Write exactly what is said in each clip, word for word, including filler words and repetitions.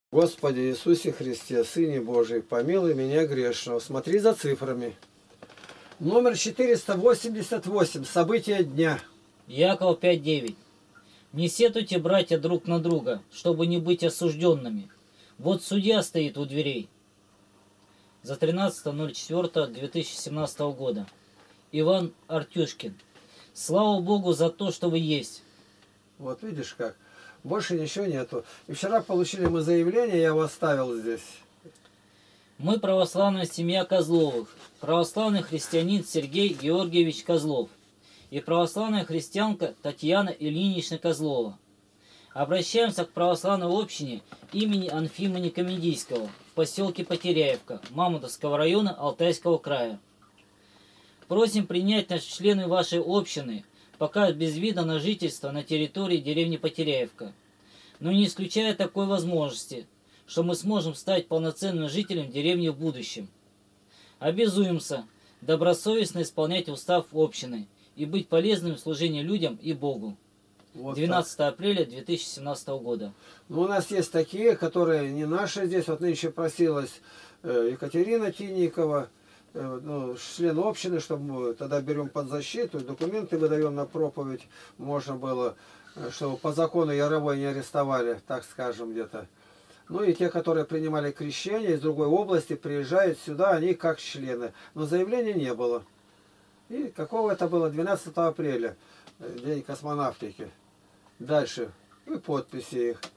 Господи Иисусе Христе, Сыне Божий, помилуй меня грешного. Смотри за цифрами. Номер четыреста восемьдесят восемь. События дня. Яков пять девять. Не сетуйте, братья, друг на друга, чтобы не быть осужденными. Вот судья стоит у дверей. За тринадцатое ноль четвёртое две тысячи семнадцатого года. Иван Артюшкин. Слава Богу за то, что вы есть. Вот видишь как. Больше ничего нету. И вчера получили мы заявление, я его оставил здесь. Мы православная семья Козловых. Православный христианин Сергей Георгиевич Козлов. И православная христианка Татьяна Ильинична Козлова. Обращаемся к православной общине имени Анфима Никомедийского в поселке Потеряевка, Мамонтовского района Алтайского края. Просим принять нас в члены вашей общины, пока без вида на жительство на территории деревни Потеряевка, но не исключая такой возможности, что мы сможем стать полноценным жителем деревни в будущем. Обязуемся добросовестно исполнять устав общины и быть полезным в служении людям и Богу. Вот двенадцатое апреля две тысячи семнадцатого года. Ну, у нас есть такие, которые не наши здесь. Вот нынче просилась Екатерина Тинникова, ну, член общины, чтобы мы тогда берем под защиту, документы выдаем на проповедь, можно было, чтобы по закону Яровой не арестовали, так скажем, где-то. Ну и те, которые принимали крещение из другой области, приезжают сюда, они как члены. Но заявления не было. И какого это было? двенадцатого апреля, день космонавтики. Дальше. И подписи их.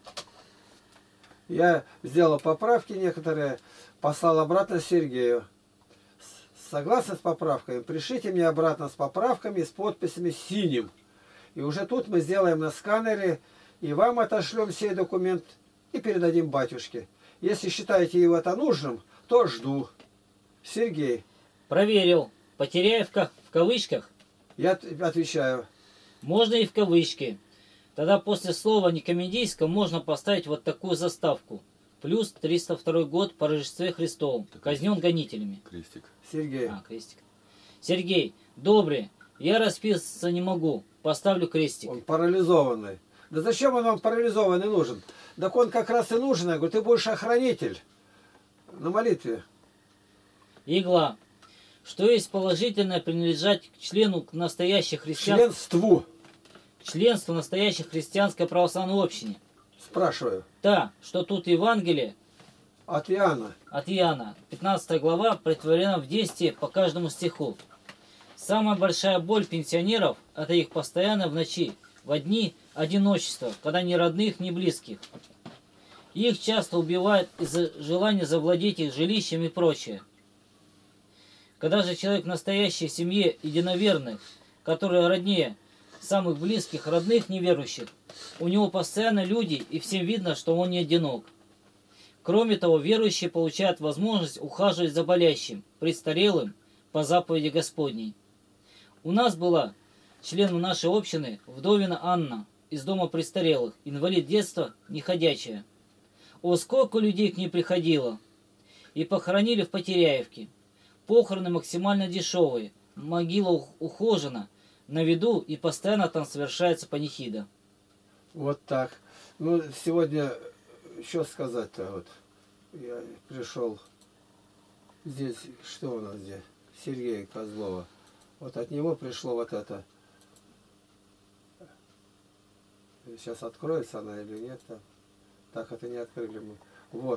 Я сделал поправки некоторые, послал обратно Сергею. Согласны с поправками? Пришлите мне обратно с поправками, с подписями синим. И уже тут мы сделаем на сканере, и вам отошлем сей документ, и передадим батюшке. Если считаете его это нужным, то жду. Сергей. Проверил. Потеряевка в кавычках? Я отвечаю. Можно и в кавычки. Тогда после слова Никомедийского можно поставить вот такую заставку. Плюс триста второй год по Рождестве Христовом. Казнен гонителями. Крестик. Сергей. А, крестик. Сергей, добрый. Я расписываться не могу. Поставлю крестик. Он парализованный. Да зачем он вам парализованный нужен? Так он как раз и нужен. Я говорю, ты будешь охранитель на молитве. Игла. Что есть положительное принадлежать к члену к настоящей христианской... Членству. К членству настоящей христианской православной общине? Спрашиваю. Да, что тут Евангелие От Иоанна. от Иоанна, пятнадцатая глава, претворена в действие по каждому стиху. Самая большая боль пенсионеров – это их постоянно в ночи, в дни одиночества, когда ни родных, ни близких. Их часто убивают из-за желания завладеть их жилищем и прочее. Когда же человек в настоящей семье единоверных, которые роднее самых близких, родных неверующих, у него постоянно люди, и всем видно, что он не одинок. Кроме того, верующие получают возможность ухаживать за болящим, престарелым, по заповеди Господней. У нас была членом нашей общины вдовина Анна из дома престарелых, инвалид детства, неходячая. О, сколько людей к ней приходило! И похоронили в Потеряевке. Похороны максимально дешевые, могила ухожена, на виду, и постоянно там совершается панихида. Вот так. Ну, сегодня, что сказать-то, вот, я пришел, здесь, что у нас здесь, Сергея Козлова, вот от него пришло вот это, сейчас откроется она или нет, там. Так это не открыли мы, вот,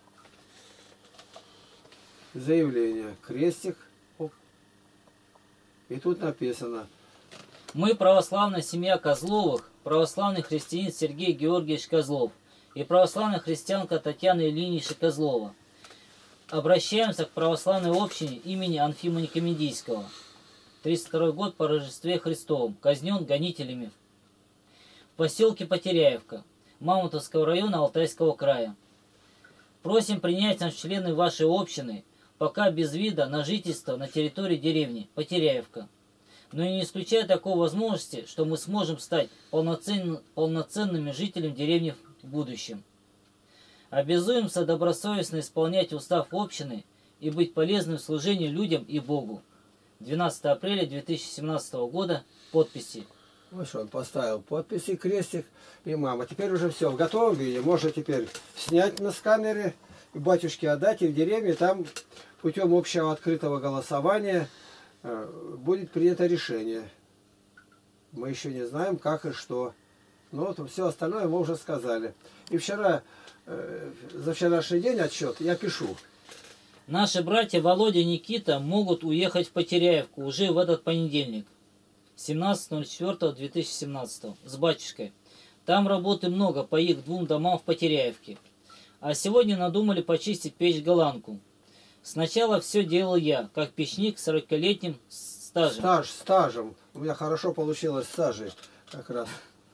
заявление, крестик, оп. И тут написано: Мы православная семья Козловых, православный христианин Сергей Георгиевич Козлов и православная христианка Татьяна Ильинична Козлова. Обращаемся к православной общине имени Анфима Никомедийского. тридцать второй год по Рождестве Христовом. Казнен гонителями. В поселке Потеряевка, Мамонтовского района Алтайского края. Просим принять нас в члены вашей общины, пока без вида на жительство на территории деревни Потеряевка. Но и не исключая такой возможности, что мы сможем стать полноценным, полноценными жителями деревни в будущем. Обязуемся добросовестно исполнять устав общины и быть полезным в служении людям и Богу. двенадцатое апреля две тысячи семнадцатого года. Подписи: Вот что, он поставил подписи, крестик и мама. Теперь уже все в готовом виде. Можно теперь снять на сканере, и батюшке отдать, и в деревне там путем общего открытого голосования э, будет принято решение. Мы еще не знаем, как и что. Но вот все остальное мы уже сказали. И вчера, э, за вчерашний день отчет я пишу. Наши братья Володя и Никита могут уехать в Потеряевку уже в этот понедельник, семнадцатого четвёртого две тысячи семнадцатого, с батюшкой. Там работы много по их двум домам в Потеряевке. А сегодня надумали почистить печь-голландку. Сначала все делал я, как печник с сорокалетним стажем. Стаж, стажем. У меня хорошо получилось стажи как раз.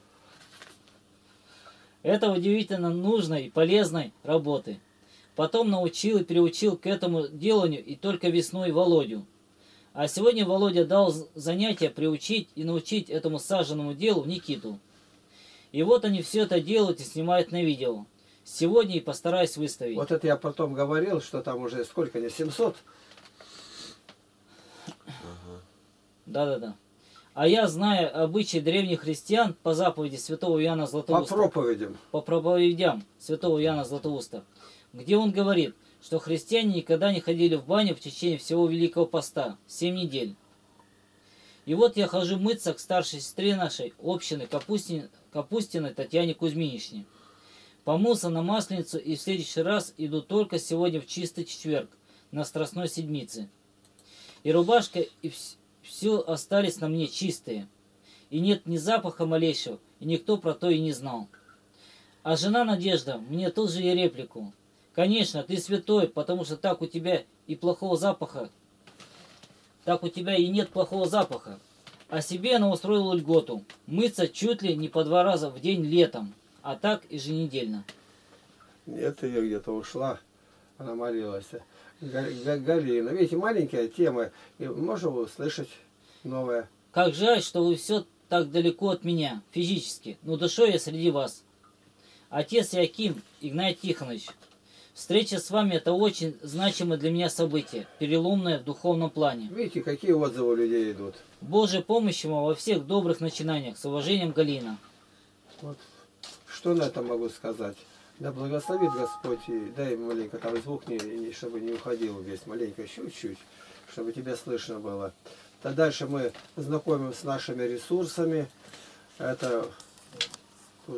Это удивительно нужной и полезной работы. Потом научил и приучил к этому деланию и только весной Володю. А сегодня Володя дал занятие приучить и научить этому саженному делу Никиту. И вот они все это делают и снимают на видео. Сегодня и постараюсь выставить. Вот это я потом говорил, что там уже сколько, не семьсот? Да-да-да. А я, зная обычаи древних христиан по заповеди святого Иоанна Златоуста, По проповедям. по проповедям святого Иоанна Златоуста, где он говорит, что христиане никогда не ходили в баню в течение всего Великого Поста, семь недель. И вот я хожу мыться к старшей сестре нашей общины Капустин, Капустиной Татьяне Кузьминичне. Помылся на Масленицу и в следующий раз иду только сегодня в чистый четверг, на Страстной Седмице. И рубашка, и все остались на мне чистые. И нет ни запаха малейшего, и никто про то и не знал. А жена Надежда мне тут же и реплику. Конечно, ты святой, потому что так у тебя и плохого запаха, так у тебя и нет плохого запаха. А себе она устроила льготу. Мыться чуть ли не по два раза в день летом, а так еженедельно. Нет, ее где-то ушла, она молилась. Галина, видите, маленькая тема, и можно услышать новое. Как жаль, что вы все так далеко от меня, физически, но душой я среди вас. Отец Яким Игнатий Тихонович, встреча с вами — это очень значимое для меня событие, переломное в духовном плане. Видите, какие отзывы у людей идут. Божьей помощи вам во всех добрых начинаниях. С уважением, Галина. Вот. Что на это могу сказать? Да благословит Господь, и дай маленько там звук, не, не, чтобы не уходил весь, маленько, чуть-чуть, чтобы тебя слышно было. То дальше мы знакомим с нашими ресурсами. Это тут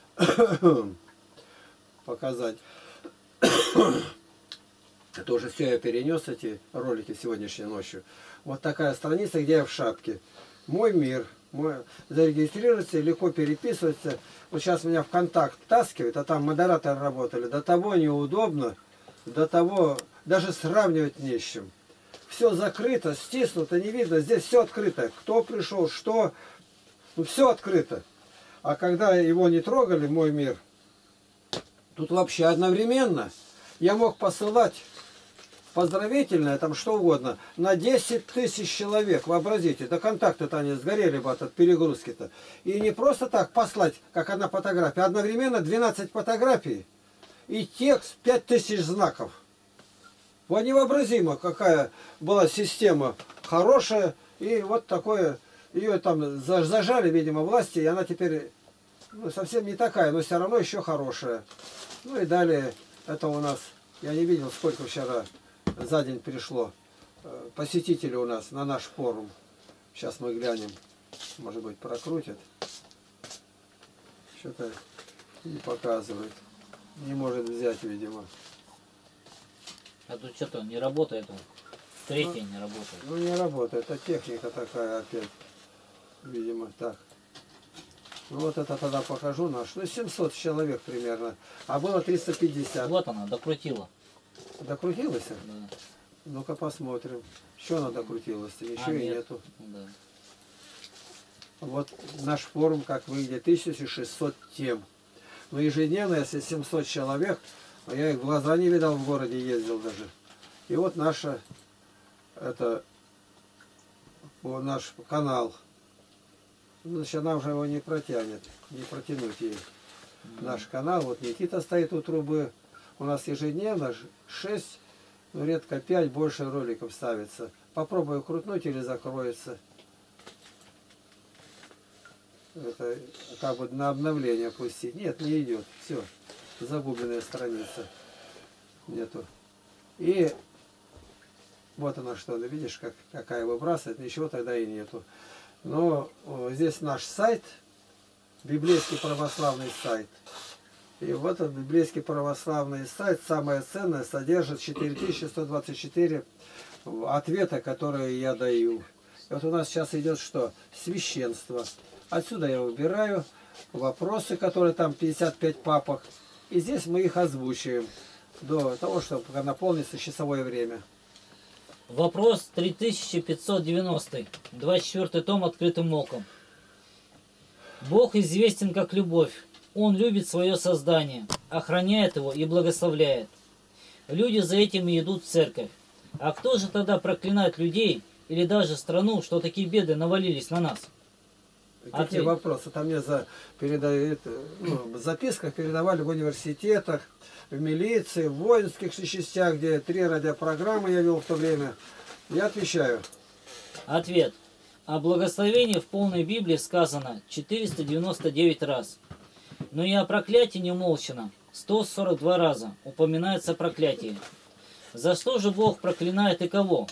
показать. Это уже все я перенес, эти ролики сегодняшней ночью. Вот такая страница, где я в шапке. Мой мир. Мой... Зарегистрироваться, легко переписываться. Вот сейчас меня в контакт таскивают, а там модераторы работали. До того неудобно, до того даже сравнивать не с чем. Все закрыто, стиснуто, не видно. Здесь все открыто. Кто пришел, что. Ну, все открыто. А когда его не трогали, мой мир, тут вообще одновременно я мог посылать поздравительное, там что угодно, на десять тысяч человек. Вообразите, до контакта-то они сгорели бы от перегрузки-то. И не просто так послать, как одна фотография, а одновременно двенадцать фотографий и текст пять тысяч знаков. Вот невообразимо, какая была система хорошая. И вот такое, ее там зажали, видимо, власти, и она теперь ну, совсем не такая, но все равно еще хорошая. Ну и далее, это у нас, я не видел, сколько вчера за день пришло посетителей у нас на наш форум. Сейчас мы глянем, может быть прокрутят. Что-то не показывает. Не может взять, видимо. А тут что-то не работает. Третья не работает. Ну не работает, это техника такая опять. Видимо, так. Ну вот это тогда покажу наш. Ну семьсот человек примерно. А было триста пятьдесят. Вот она, докрутила. Докрутилась? Да. Ну-ка посмотрим. Что она докрутилась-то? Ничего а, и нет. нету. Да. Вот наш форум, как выглядит, тысяча шестьсот тем. Но ежедневно, если семьсот человек, я их глаза не видал, в городе ездил даже. И вот наша, это, вот наш канал. Значит, она уже его не протянет, не протянуть ей. Mm-hmm. Наш канал, вот Никита стоит у трубы. У нас ежедневно шесть, ну редко пять, больше роликов ставится. Попробую крутнуть или закроется. Это как бы на обновление пустить. Нет, не идет. Все. Загубленная страница. Нету. И вот она что, видишь, как, какая выбрасывает, ничего тогда и нету. Но о, здесь наш сайт, библейский православный сайт. И вот этот библейский православный сайт, самое ценное, содержит четыре тысячи сто двадцать четыре ответа, которые я даю. И вот у нас сейчас идет что? Священство. Отсюда я выбираю вопросы, которые там пятьдесят пять папок. И здесь мы их озвучиваем до того, чтобы наполнится часовое время. Вопрос три тысячи пятьсот девяностый. двадцать четвёртый том открытым оком. Бог известен как любовь. Он любит свое создание, охраняет его и благословляет. Люди за этим и идут в церковь. А кто же тогда проклинает людей или даже страну, что такие беды навалились на нас? Какие Ответь. вопросы? Там мне за, передают, ну, в записках передавали в университетах, в милиции, в воинских частях, где три радиопрограммы я вел в то время. Я отвечаю. Ответ. О благословении в полной Библии сказано четыреста девяносто девять раз. Но и о проклятии не умолчано. сто сорок два раза упоминается проклятие. За что же Бог проклинает и кого?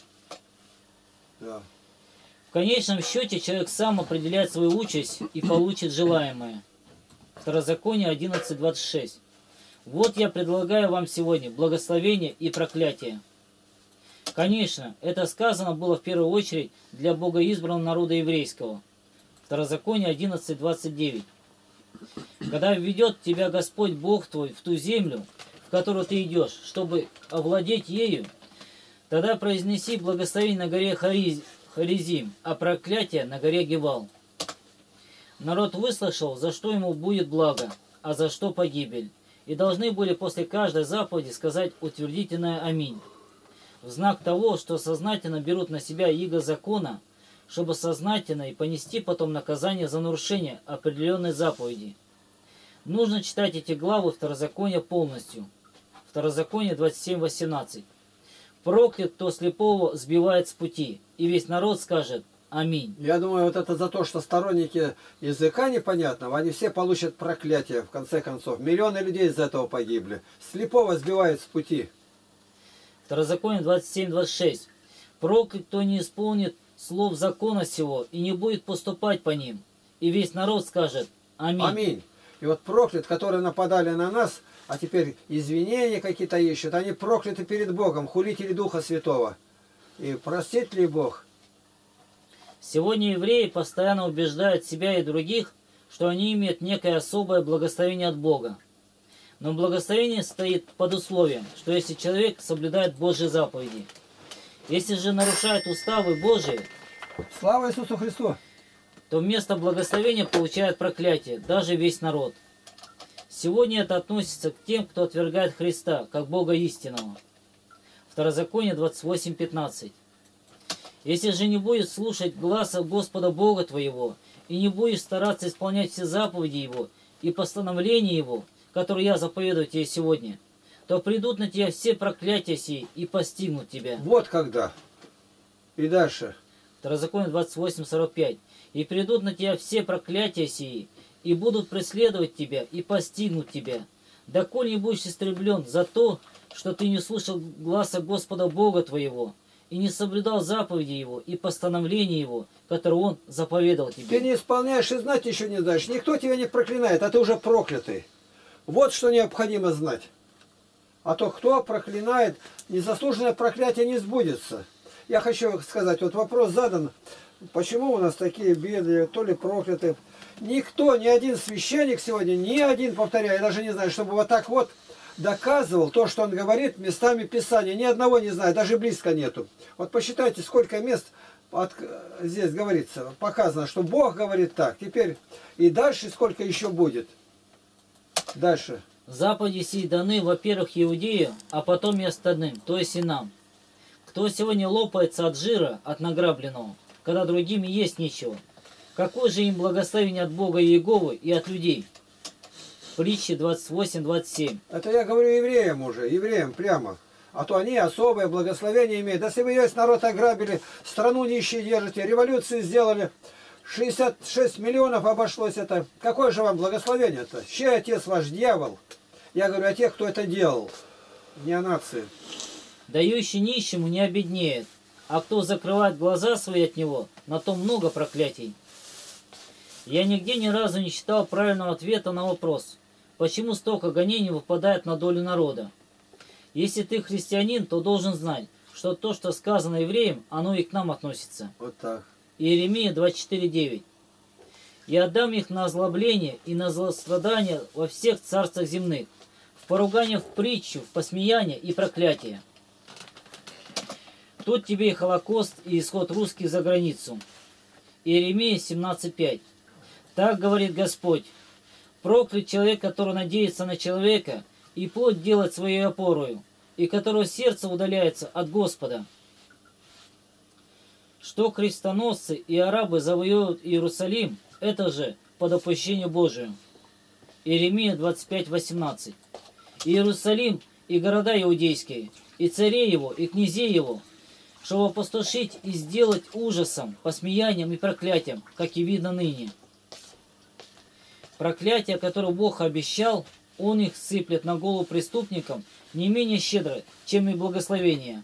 Да. В конечном счете человек сам определяет свою участь и получит желаемое. Второзаконие одиннадцать двадцать шесть. Вот я предлагаю вам сегодня благословение и проклятие. Конечно, это сказано было в первую очередь для богоизбранного народа еврейского. Второзаконие одиннадцать двадцать девять. Когда введет тебя Господь Бог твой в ту землю, в которую ты идешь, чтобы овладеть ею, тогда произнеси благословение на горе Хариз, Харизим, а проклятие на горе Гевал. Народ выслушал, за что ему будет благо, а за что погибель, и должны были после каждой заповеди сказать утвердительное «Аминь», в знак того, что сознательно берут на себя иго закона, чтобы сознательно и понести потом наказание за нарушение определенной заповеди. Нужно читать эти главы Второзакония полностью. Второзаконие двадцать семь восемнадцать. Проклят, кто слепого сбивает с пути, и весь народ скажет «Аминь». Я думаю, вот это за то, что сторонники языка непонятного, они все получат проклятие, в конце концов. Миллионы людей из-за этого погибли. Слепого сбивают с пути. Второзаконие двадцать семь двадцать шесть. Проклят, кто не исполнит слов закона сего и не будет поступать по ним, и весь народ скажет «Аминь». Аминь. И вот проклят, которые нападали на нас, а теперь извинения какие-то ищут, они прокляты перед Богом, хулители Духа Святого. И простит ли Бог? Сегодня евреи постоянно убеждают себя и других, что они имеют некое особое благословение от Бога. Но благословение стоит под условием, что если человек соблюдает Божьи заповеди. Если же нарушает уставы Божии, Слава Иисусу Христу! то вместо благословения получает проклятие, даже весь народ. Сегодня это относится к тем, кто отвергает Христа, как Бога истинного. Второзаконие двадцать восемь пятнадцать. Если же не будешь слушать гласа Господа Бога твоего, и не будешь стараться исполнять все заповеди Его и постановления Его, которые я заповедую тебе сегодня, то придут на тебя все проклятия сии и постигнут тебя. Вот когда. И дальше. Второзаконие двадцать восемь сорок пять. И придут на тебя все проклятия сии, и будут преследовать тебя, и постигнут тебя, доколе не будешь истреблен за то, что ты не слушал гласа Господа Бога твоего, и не соблюдал заповеди Его и постановления Его, которые Он заповедал тебе. Ты не исполняешь и знать еще не знаешь. Никто тебя не проклинает, а ты уже проклятый. Вот что необходимо знать. А то кто проклинает, незаслуженное проклятие не сбудется. Я хочу сказать, вот вопрос задан, почему у нас такие беды, то ли прокляты. Никто, ни один священник сегодня, ни один, повторяю, я даже не знаю, чтобы вот так вот доказывал то, что он говорит местами Писания. Ни одного не знаю, даже близко нету. Вот посчитайте, сколько мест от, здесь говорится, показано, что Бог говорит так. Теперь и дальше сколько еще будет. Дальше. Заповеди сии даны, во-первых, иудею, а потом и остальным, то есть и нам. Кто сегодня лопается от жира, от награбленного, когда другим есть нечего, какое же им благословение от Бога и Иеговы и от людей? Притчи двадцать восемь двадцать семь. Это я говорю евреям уже, евреям прямо. А то они особое благословение имеют. Если вы весь народ ограбили, страну нищие держите, революцию сделали, шестьдесят шесть миллионов обошлось это. Какое же вам благословение-то? Чей отец ваш дьявол? Я говорю о тех, кто это делал, не о нации. Дающий нищему не обеднеет, а кто закрывает глаза свои от него, на том много проклятий. Я нигде ни разу не читал правильного ответа на вопрос, почему столько гонений выпадает на долю народа. Если ты христианин, то должен знать, что то, что сказано евреям, оно и к нам относится. Вот так. Иеремия двадцать четыре девять. «Я отдам их на озлобление и на злострадание во всех царствах земных, в поругание, в притчу, в посмеяние и проклятие. Тут тебе и Холокост, и исход русских за границу». Иеремия семнадцать пять. «Так говорит Господь: проклят человек, который надеется на человека, и плоть делает своей опорою, и которого сердце удаляется от Господа. Что крестоносцы и арабы завоевывают Иерусалим, это же по допущению Божию». Иеремия двадцать пять восемнадцать. «Иерусалим и города иудейские, и царей его, и князей его, чтобы опустошить и сделать ужасом, посмеянием и проклятием, как и видно ныне». Проклятие, которое Бог обещал, Он их сыплет на голову преступникам не менее щедро, чем и благословение.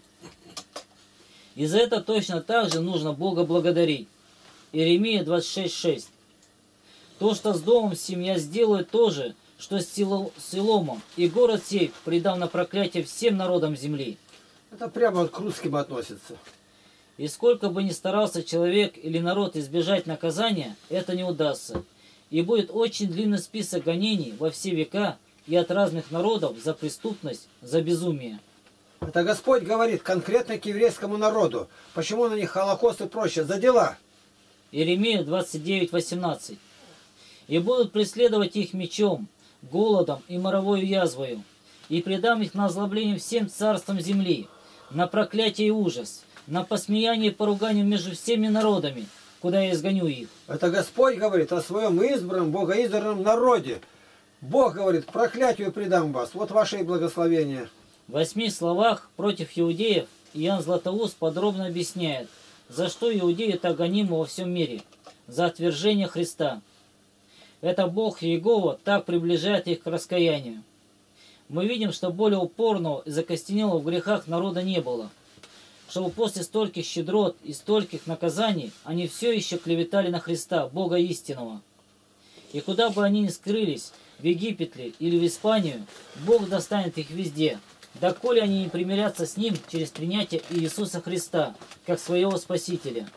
И за это точно так же нужно Бога благодарить. Иеремия двадцать шесть шесть. «То, что с домом сим я сделаю, то же, что с Силомом, и город сей предам на проклятие всем народам земли». Это прямо вот к русским относится. И сколько бы ни старался человек или народ избежать наказания, это не удастся. И будет очень длинный список гонений во все века и от разных народов за преступность, за безумие. Это Господь говорит конкретно к еврейскому народу. Почему на них Холокост и прочее? За дела. Иеремия двадцать девять восемнадцать. «И будут преследовать их мечом, голодом и моровою язвою, и предам их на озлобление всем царствам земли, на проклятие и ужас, на посмеяние и поругание между всеми народами, куда я изгоню их». Это Господь говорит о своем избранном, богоизбранном народе. Бог говорит: проклятию предам вас. Вот ваше и благословение. В восьми словах против иудеев Иоанн Златоуст подробно объясняет, за что иудеи так гонимы во всем мире: за отвержение Христа. Это Бог Иегова так приближает их к раскаянию. Мы видим, что более упорного и закостенелого в грехах народа не было, чтобы после стольких щедрот и стольких наказаний они все еще клеветали на Христа, Бога истинного. И куда бы они ни скрылись, в Египет ли или в Испанию, Бог достанет их везде, доколе они не примирятся с Ним через принятие Иисуса Христа, как своего Спасителя.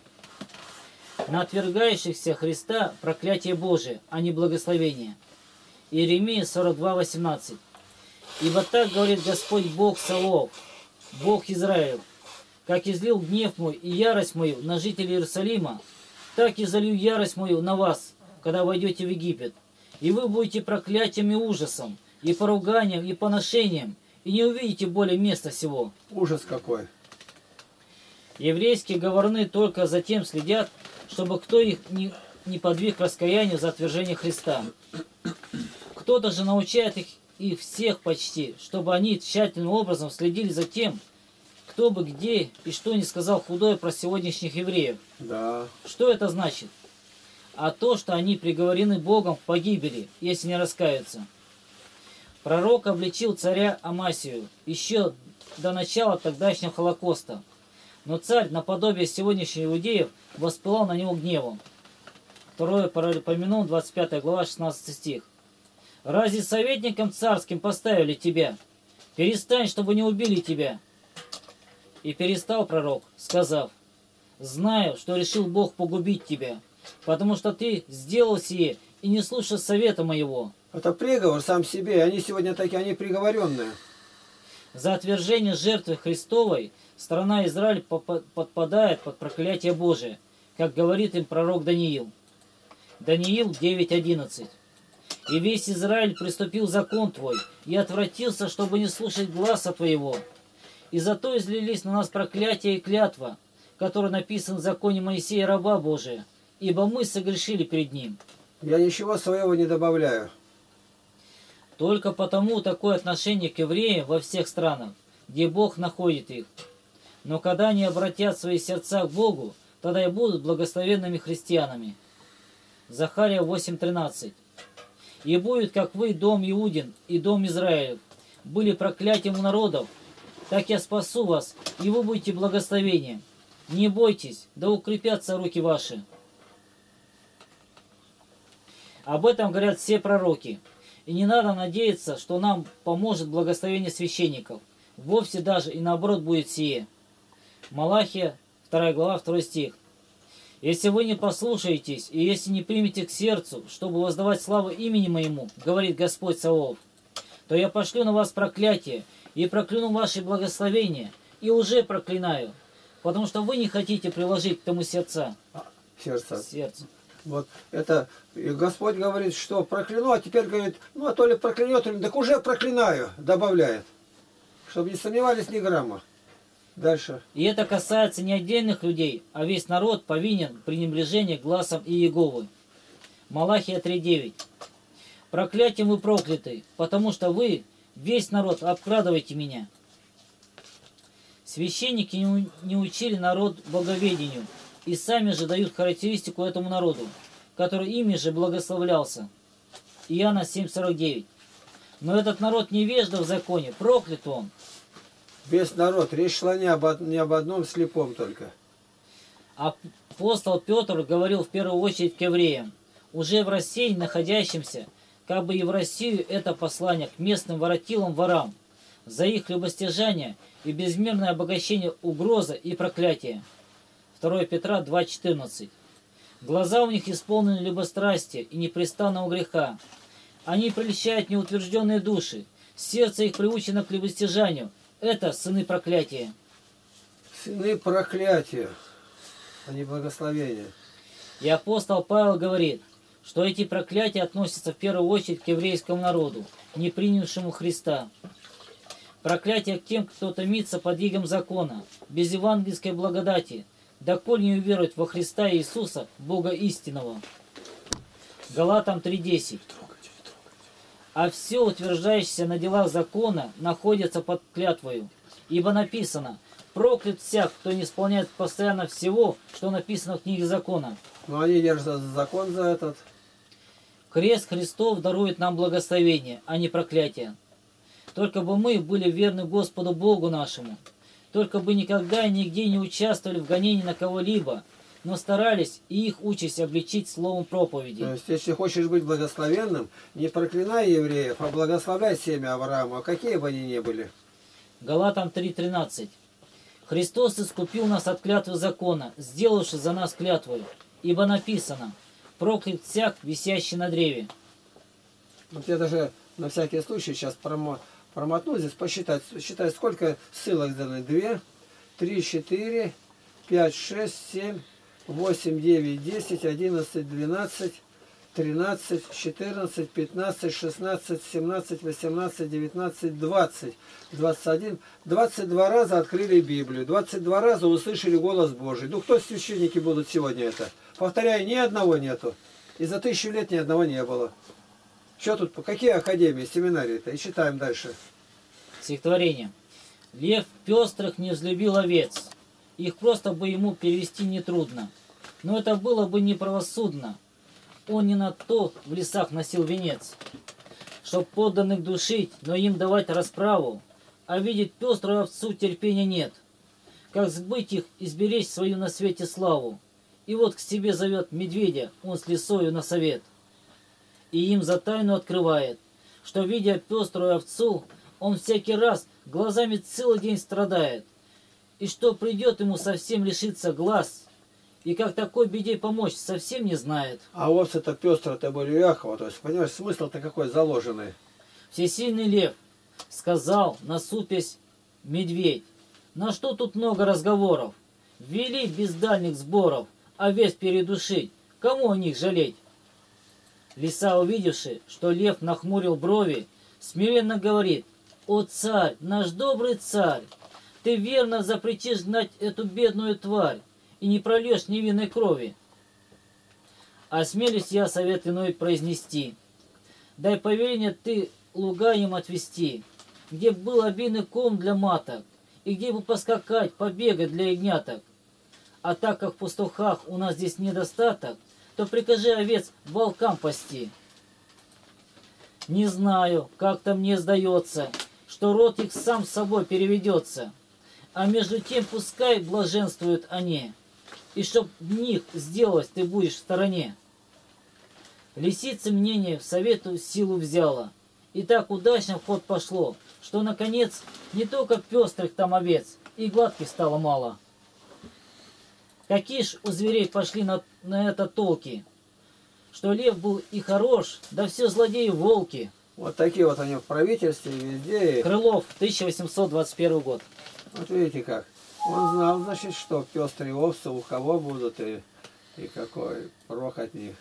На отвергающихся Христа проклятие Божие, а не благословение. Иеремия сорок два восемнадцать. «Ибо так говорит Господь Бог Саваоф, Бог Израилев: как излил гнев мой и ярость мою на жителей Иерусалима, так и залью ярость мою на вас, когда войдете в Египет, и вы будете проклятием и ужасом, и поруганием, и поношением, и не увидите более места сего». Ужас какой. Еврейские говорны только за тем следят, чтобы кто их не, не подвиг к раскаянию за отвержение Христа. Кто-то же научает их, их всех почти, чтобы они тщательным образом следили за тем, кто бы где и что не сказал худое про сегодняшних евреев. Да. Что это значит? А то, что они приговорены Богом к погибели, если не раскаются. Пророк обличил царя Амасию еще до начала тогдашнего Холокоста. Но царь, наподобие сегодняшних иудеев, воспылал на него гневом. Второе Паралипоменон, двадцать пятая глава, шестнадцатый стих. «Разве советником царским поставили тебя? Перестань, чтобы не убили тебя». И перестал пророк, сказав: «Знаю, что решил Бог погубить тебя, потому что ты сделал сие и не слушал совета моего». Это приговор сам себе. Они сегодня такие, они приговоренные. За отвержение жертвы Христовой страна Израиль подпадает под проклятие Божие, как говорит им пророк Даниил. Даниил девять одиннадцать. «И весь Израиль приступил закон твой, и отвратился, чтобы не слушать гласа твоего. И зато излились на нас проклятие и клятва, которые написаны в законе Моисея, раба Божия, ибо мы согрешили перед ним». Я ничего своего не добавляю. Только потому такое отношение к евреям во всех странах, где Бог находит их. Но когда они обратят свои сердца к Богу, тогда и будут благословенными христианами. Захария восемь тринадцать. «И будет, как вы, дом Иудин и дом Израилев, были проклятием у народов, так я спасу вас, и вы будете благословением. Не бойтесь, да укрепятся руки ваши». Об этом говорят все пророки. И не надо надеяться, что нам поможет благословение священников. Вовсе даже и наоборот будет сие. Малахия, вторая глава, второй стих. «Если вы не послушаетесь, и если не примете к сердцу, чтобы воздавать славу имени моему, говорит Господь Саваоф, то я пошлю на вас проклятие, и прокляну ваши благословения, и уже проклинаю, потому что вы не хотите приложить к тому сердца». Сердца. Сердце. Вот это и Господь говорит, что прокляну, а теперь говорит, ну а то ли проклянет, то ли, так уже проклинаю, добавляет. Чтобы не сомневались ни грамма. Дальше. И это касается не отдельных людей, а весь народ повинен пренебрежение глазом Иеговы. Малахия три девять. «Проклятием вы прокляты, потому что вы, весь народ, обкрадываете меня». Священники не учили народ боговедению, и сами же дают характеристику этому народу, который ими же благословлялся. Иоанна семь сорок девять. «Но этот народ невежда в законе, проклят он». Весь народ, речь шла не об, не об одном слепом только. Апостол Петр говорил в первую очередь к евреям, уже в России находящимся, как бы и в Россию это послание к местным воротилам ворам, за их любостяжание и безмерное обогащение угроза и проклятие. второе Петра два четырнадцать. «Глаза у них исполнены любострастия и непрестанного греха. Они прельщают неутвержденные души, сердце их приучено к любостяжанию. Это сыны проклятия». Сыны проклятия, а не благословения. И апостол Павел говорит, что эти проклятия относятся в первую очередь к еврейскому народу, не принявшему Христа. Проклятие к тем, кто томится под игом закона, без евангельской благодати, доколе не уверует во Христа Иисуса, Бога истинного. Галатам три десять. «А все, утверждающееся на делах закона, находится под клятвою. Ибо написано, проклят всяк, кто не исполняет постоянно всего, что написано в книге закона». Но они держат закон за этот. Крест Христов дарует нам благословение, а не проклятие. Только бы мы были верны Господу Богу нашему. Только бы никогда и нигде не участвовали в гонении на кого-либо, но старались и их участь обличить словом проповеди. То есть, если хочешь быть благословенным, не проклинай евреев, а благословляй семя Авраама, какие бы они ни были. Галатам три тринадцать. «Христос искупил нас от клятвы закона, сделавши за нас клятвою, ибо написано, проклят всяк, висящий на древе». Вот я даже на всякий случай сейчас промо, промотну здесь, посчитать, считай, сколько ссылок даны. Две, три, четыре, пять, шесть, семь, восемь, девять, десять, одиннадцать, двенадцать, тринадцать, четырнадцать, пятнадцать, шестнадцать, семнадцать, восемнадцать, девятнадцать, двадцать, двадцать один. двадцать два раза открыли Библию, двадцать два раза услышали голос Божий. Ну кто священники будут сегодня это? Повторяю, ни одного нету. И за тысячу лет ни одного не было. Что тут, какие академии, семинарии-то? И читаем дальше. Стихотворение. «Лев пестрых не взлюбил овец. Их просто бы ему перевести нетрудно. Но это было бы неправосудно. Он не на то в лесах носил венец, чтоб подданных душить, но им давать расправу. А видеть пеструю овцу терпения нет. Как сбыть их и сберечь свою на свете славу. И вот к себе зовет медведя он с лисою на совет. И им за тайну открывает, что, видя пеструю овцу, он всякий раз глазами целый день страдает, и что придет ему совсем лишиться глаз, и как такой беде помочь совсем не знает. А овцы-то пестрые-то были у Иакова, то есть, понимаешь, смысл-то какой заложенный. Всесильный лев сказал, насупясь, медведь, на что тут много разговоров? Вели без дальних сборов, овец передушить, кому о них жалеть? Лиса, увидевши, что лев нахмурил брови, смиренно говорит, «О царь, наш добрый царь, ты верно запретишь гнать эту бедную тварь и не прольешь невинной крови». Осмелюсь я совет иной произнести. Дай повеление ты луга им отвести, где был обильный ком для маток, и где бы поскакать, побегать для ягняток. А так как в пастухах у нас здесь недостаток, то прикажи овец волкам пасти. Не знаю, как-то мне сдается, что род их сам с собой переведется, а между тем пускай блаженствуют они, и чтоб в них сделать ты будешь в стороне. Лисица мнение в совету силу взяла, и так удачно в ход пошло, что, наконец, не только пестрых там овец, и гладких стало мало. Какие ж у зверей пошли на, на это толки, что лев был и хорош, да все злодеи волки. Вот такие вот они в правительстве везде. Крылов, тысяча восемьсот двадцать первый год. Вот видите как. Он знал, значит, что пестрые овцы у кого будут и, и какой прок от них.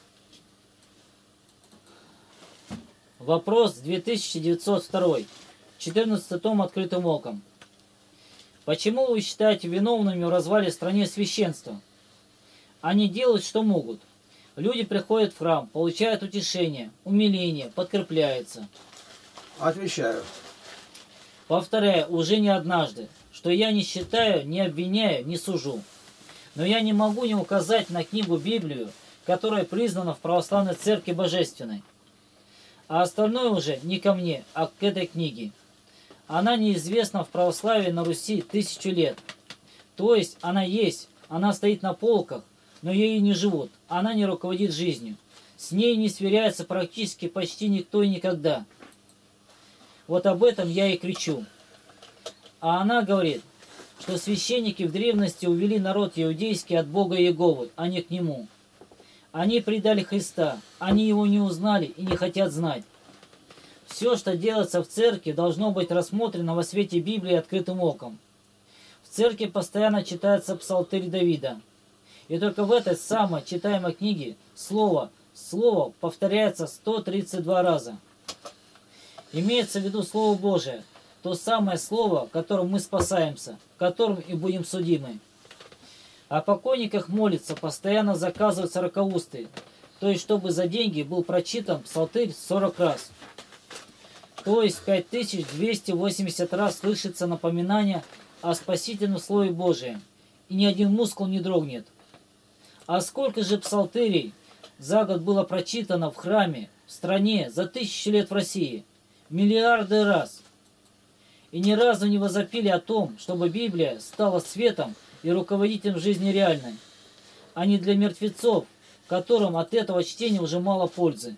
Вопрос две тысячи девятьсот второй. четырнадцатый том открытым оком. Почему вы считаете виновными в развале стране священства? Они делают, что могут. Люди приходят в храм, получают утешение, умиление, подкрепляются. Отвечаю. Повторяю уже не однажды, что я не считаю, не обвиняю, не сужу. Но я не могу не указать на книгу Библию, которая признана в православной церкви божественной. А остальное уже не ко мне, а к этой книге. Она неизвестна в православии на Руси тысячу лет. То есть она есть, она стоит на полках, но ею не живут, она не руководит жизнью. С ней не сверяется практически почти никто и никогда. Вот об этом я и кричу. А она говорит, что священники в древности увели народ иудейский от Бога Иеговы, а не к нему. Они предали Христа, они его не узнали и не хотят знать. Все, что делается в церкви, должно быть рассмотрено во свете Библии открытым оком. В церкви постоянно читается псалтырь Давида. И только в этой самой читаемой книге слово, слово повторяется сто тридцать два раза. Имеется в виду Слово Божие, то самое Слово, которым мы спасаемся, которым и будем судимы. О покойниках молится, постоянно заказывают сорокаусты, то есть чтобы за деньги был прочитан псалтырь сорок раз. То есть пять тысяч двести восемьдесят раз слышится напоминание о спасительном Слове Божием, и ни один мускул не дрогнет. А сколько же псалтырей за год было прочитано в храме, в стране, за тысячи лет в России? Миллиарды раз. И ни разу не возопили о том, чтобы Библия стала светом и руководителем жизни реальной, а не для мертвецов, которым от этого чтения уже мало пользы.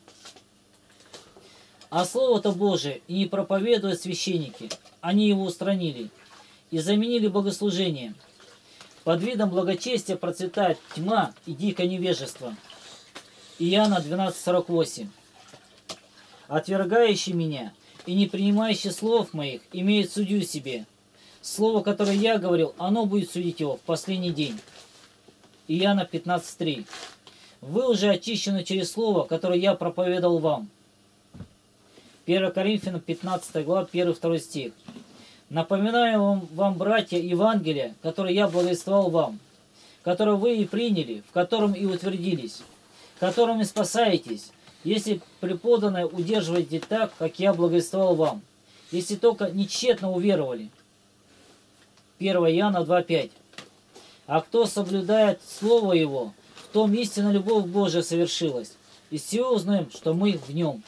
А Слово-то Божие и не проповедуют священники, они его устранили и заменили богослужением. Под видом благочестия процветает тьма и дикое невежество. Иоанна двенадцать сорок восемь. Отвергающий меня и не принимающий слов моих имеет судью себе. Слово, которое я говорил, оно будет судить его в последний день. Иоанна пятнадцать три. Вы уже очищены через слово, которое я проповедовал вам. первое Коринфянам пятнадцатая глава, первый-второй стих. Напоминаю вам, вам, братья, Евангелие, которое я благовествовал вам, которое вы и приняли, в котором и утвердились, которым и спасаетесь, если преподанное удерживаете так, как я благовествовал вам, если только нечетно уверовали. первое Иоанна два пять. А кто соблюдает Слово Его, в том истинно любовь Божия совершилась, и все узнаем, что мы в Нем.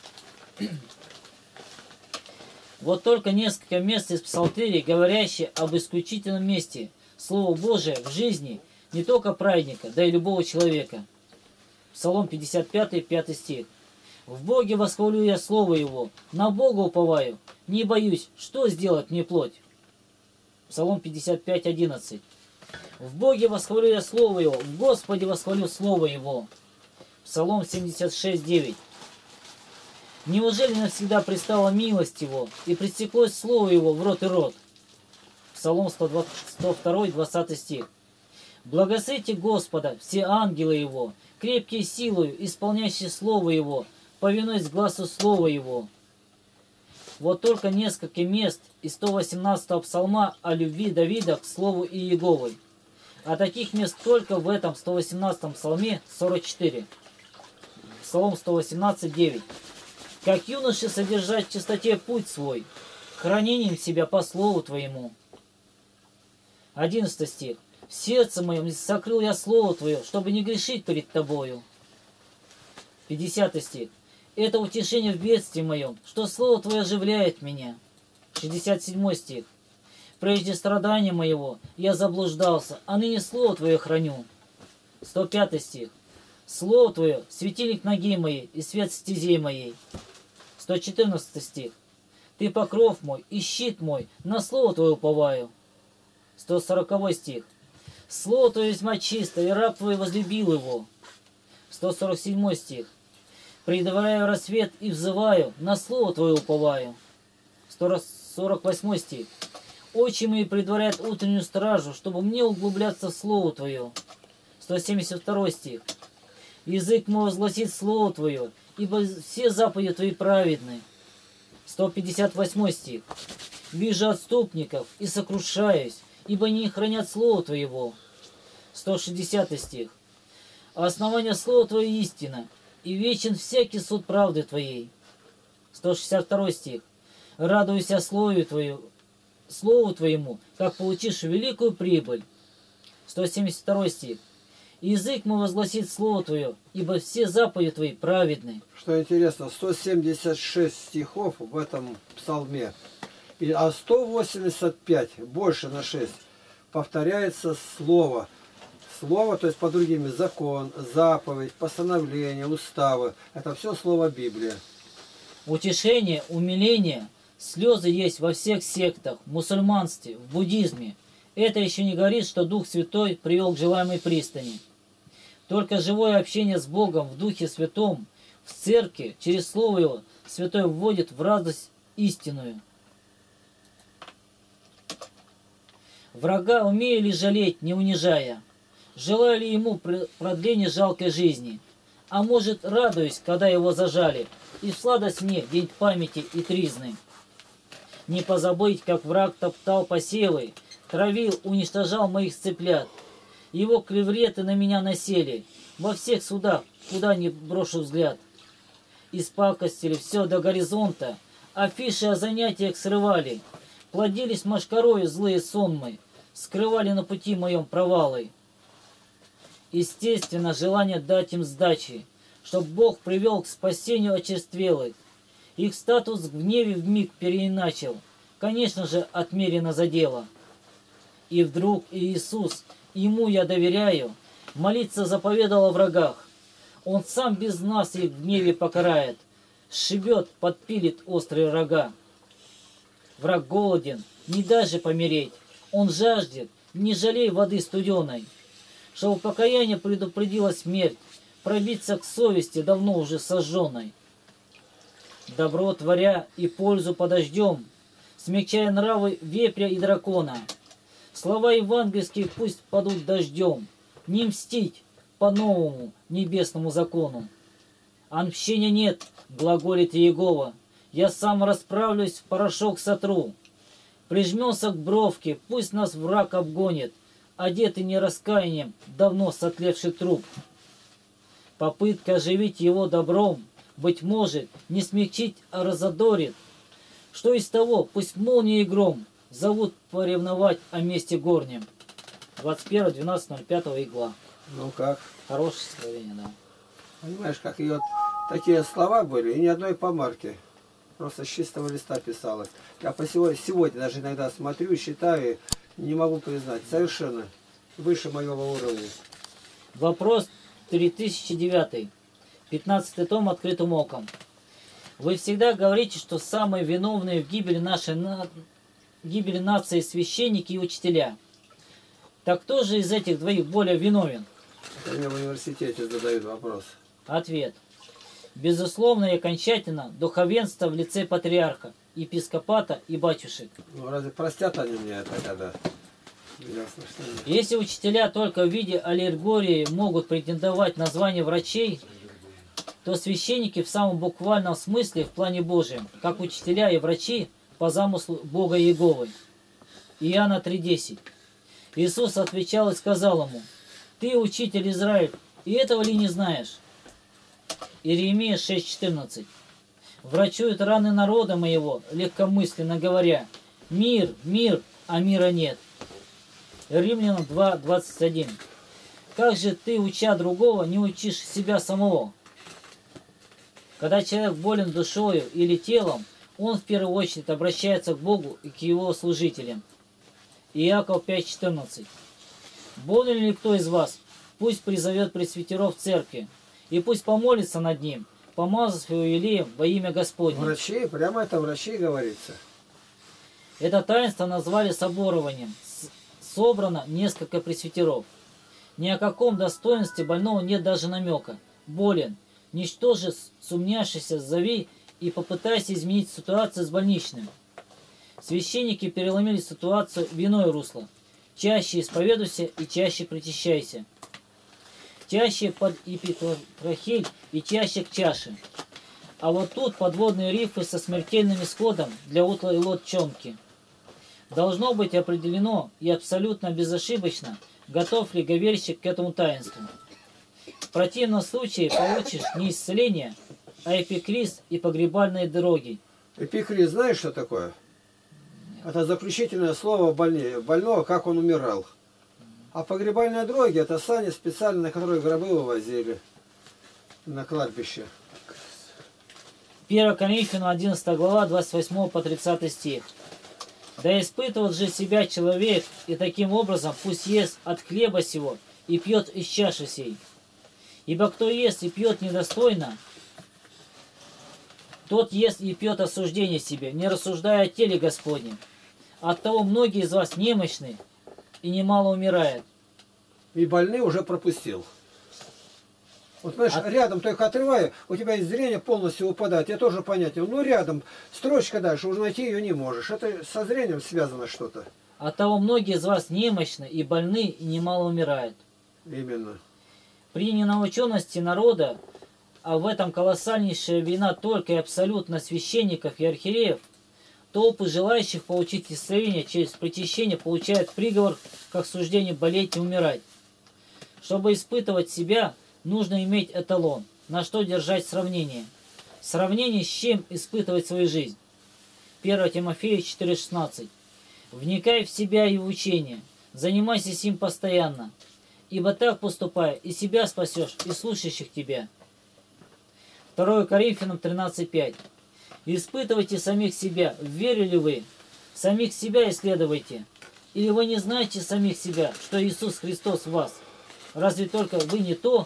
Вот только несколько мест из псалтырей, говорящие об исключительном месте Слова Божия в жизни не только праведника, да и любого человека. Псалом пятьдесят пять, пятый стих. «В Боге восхвалю я Слово Его, на Бога уповаю, не боюсь, что сделать мне плоть». Псалом пятьдесят пять, одиннадцать. «В Боге восхвалю я Слово Его, в Господе восхвалю Слово Его». Псалом семьдесят шесть, девять. «Неужели навсегда пристала милость Его, и пресеклось Слово Его в рот и рот?» Псалом сто два, двадцатый стих. «Благословите Господа, все ангелы Его, крепкие силою, исполняющие Слово Его, повинуясь глазу Слова Его». Вот только несколько мест из сто восемнадцатого псалма о любви Давида к Слову Иеговы. А таких мест только в этом сто восемнадцатом псалме сорок четыре. Псалом сто восемнадцать, девять. «Как юноши содержать в чистоте путь свой, хранением себя по слову Твоему». одиннадцатый стих. «В сердце моем сокрыл я Слово Твое, чтобы не грешить перед Тобою». пятидесятый стих. Это утешение в бедствии моем, что слово Твое оживляет меня. шестьдесят седьмой стих. Прежде страдания моего я заблуждался, а ныне слово Твое храню. сто пятый стих. Слово Твое — светильник ноги моей и свет стезей моей. сто четырнадцатый стих. Ты покров мой и щит мой, на слово Твое уповаю. сто сороковой стих. Слово Твое весьма чисто, и раб Твой возлюбил его. сто сорок седьмой стих. Предваряю рассвет и взываю, на слово Твое уповаю. сто сорок восьмой стих. Очи мои предваряют утреннюю стражу, чтобы мне углубляться в слово Твое. сто семьдесят второй стих. Язык мой возгласит слово Твое, ибо все заповеди Твои праведны. сто пятьдесят восьмой стих. Вижу отступников и сокрушаюсь, ибо не хранят слово Твоего. сто шестидесятый стих. А основание слова Твое истина, и вечен всякий суд правды Твоей. сто шестьдесят второй стих. Радуйся слову Твою, слову Твоему, как получишь великую прибыль. сто семьдесят второй стих. Язык мой возгласит слово Твое, ибо все заповеди Твои праведны. Что интересно, сто семьдесят шесть стихов в этом псалме, и, а сто восемьдесят пять, больше на шесть, повторяется слово. Слово, то есть по другими, закон, заповедь, постановление, уставы. Это все слово Библия. Утешение, умиление, слезы есть во всех сектах, в мусульманстве, в буддизме. Это еще не говорит, что Дух Святой привел к желаемой пристани. Только живое общение с Богом в Духе Святом, в церкви, через Слово Его, Святой вводит в радость истинную. Врага умею ли жалеть, не унижая? Желаю ли ему продления жалкой жизни? А может, радуюсь, когда его зажали, и в сладость мне день памяти и тризны. Не позабыть, как враг топтал посевы, травил, уничтожал моих цыплят. Его клевреты на меня насели, во всех судах, куда ни брошу взгляд. Испакостили все до горизонта, афиши о занятиях срывали, плодились мошкарою злые сонмы, скрывали на пути моем провалы. Естественно, желание дать им сдачи, чтоб Бог привел к спасению очерствелых. Их статус в гневе вмиг переиначил, конечно же, отмерено задело. И вдруг Иисус, Ему я доверяю, молиться заповедал о врагах. Он сам без нас их в гневе покарает, сшибет, подпилит острые рога. Враг голоден, не дай же помереть, он жаждет, не жалей воды студеной. Чтобы покаяние предупредило смерть, пробиться к совести давно уже сожженной. Добро творя и пользу подождем, смягчая нравы вепря и дракона. Слова евангельские пусть падут дождем, не мстить по новому небесному закону. А мщения нет, глаголит Иегова, я сам расправлюсь, в порошок сотру. Прижмемся к бровке, пусть нас враг обгонит, одетый не раскаянием, давно сотлевший труп. Попытка оживить его добром, быть может, не смягчить, а разодорит. Что из того, пусть молния и гром зовут поревновать о месте горнем. двадцать первое двенадцатое ноль пятого игла. Ну как? Хорошее стихотворение, да. Понимаешь, как ее такие слова были, и ни одной помарки. Просто с чистого листа писалось. Я по сегодня, сегодня даже иногда смотрю, считаю, не могу признать. Совершенно выше моего уровня. Вопрос три тысячи девятый. пятнадцатый том открытым оком. Вы всегда говорите, что самые виновные в гибели нашей на... гибели нации священники и учителя. Так кто же из этих двоих более виновен? Это мне в университете задают вопрос. Ответ. Безусловно и окончательно духовенство в лице патриарха, епископата и батюшек. Ну разве простят они мне это, когда? Ясно, что нет. Если учителя только в виде аллегории могут претендовать на звание врачей, то священники в самом буквальном смысле в плане Божьем, как учителя и врачи по замыслу Бога Иеговы. Иоанна три десять. Иисус отвечал и сказал ему: «Ты, учитель Израиль, и этого ли не знаешь?» Иеремия шесть четырнадцать. «Врачуют раны народа моего, легкомысленно говоря: мир, мир, а мира нет». Римлянам два двадцать один. «Как же ты, уча другого, не учишь себя самого?» Когда человек болен душою или телом, он в первую очередь обращается к Богу и к Его служителям. Иаков пять четырнадцать. Болен ли кто из вас, пусть призовет пресвитеров в церкви, и пусть помолится над ним, помазав его елеем во имя Господне. Врачи, прямо это врачи говорится. Это таинство назвали соборованием. Собрано несколько пресвитеров. Ни о каком достоинстве больного нет даже намека. Болен. Ничтоже сумняшися, зови и попытайся изменить ситуацию с больничным. Священники переломили ситуацию в иное русло. Чаще исповедуйся и чаще причащайся. Чаще под епитрахиль и чаще к чаше. А вот тут подводные рифы со смертельным исходом для утлой лодчонки. Должно быть определено и абсолютно безошибочно, готов ли говельщик к этому таинству. В противном случае получишь не исцеление, а эпикриз и погребальные дороги. Эпикриз знаешь, что такое? Это заключительное слово больнее, больного, как он умирал. А погребальные дороги — это сани специально, на которые гробы вывозили на кладбище. первое Коринфянам одиннадцатая глава, двадцать восьмой по тридцатый стих. «Да испытывает же себя человек, и таким образом пусть ест от хлеба сего и пьет из чаши сей. Ибо кто ест и пьет недостойно, тот ест и пьет осуждение себе, не рассуждая о теле Господнем. Оттого многие из вас немощны и немало умирает». И больный уже пропустил. Вот, понимаешь, а... рядом только отрывая, у тебя из зрения полностью упадает. Я тоже понятен. Ну, рядом строчка дальше, уже найти ее не можешь. Это со зрением связано что-то. Оттого многие из вас немощны и больны, и немало умирают. Именно. При ненаученности народа, а в этом колоссальнейшая вина только и абсолютно священников и архиереев, толпы желающих получить исцеление через причащение получают приговор к осуждению болеть и умирать. Чтобы испытывать себя, нужно иметь эталон, на что держать сравнение. Сравнение с чем испытывать свою жизнь. первое Тимофея четыре шестнадцать. «Вникай в себя и в учение, занимайся сим постоянно, ибо так поступая, и себя спасешь, и слушающих тебя». второе Коринфянам тринадцать пять. «Испытывайте самих себя, верили вы, самих себя исследуйте, или вы не знаете самих себя, что Иисус Христос в вас? Разве только вы не то,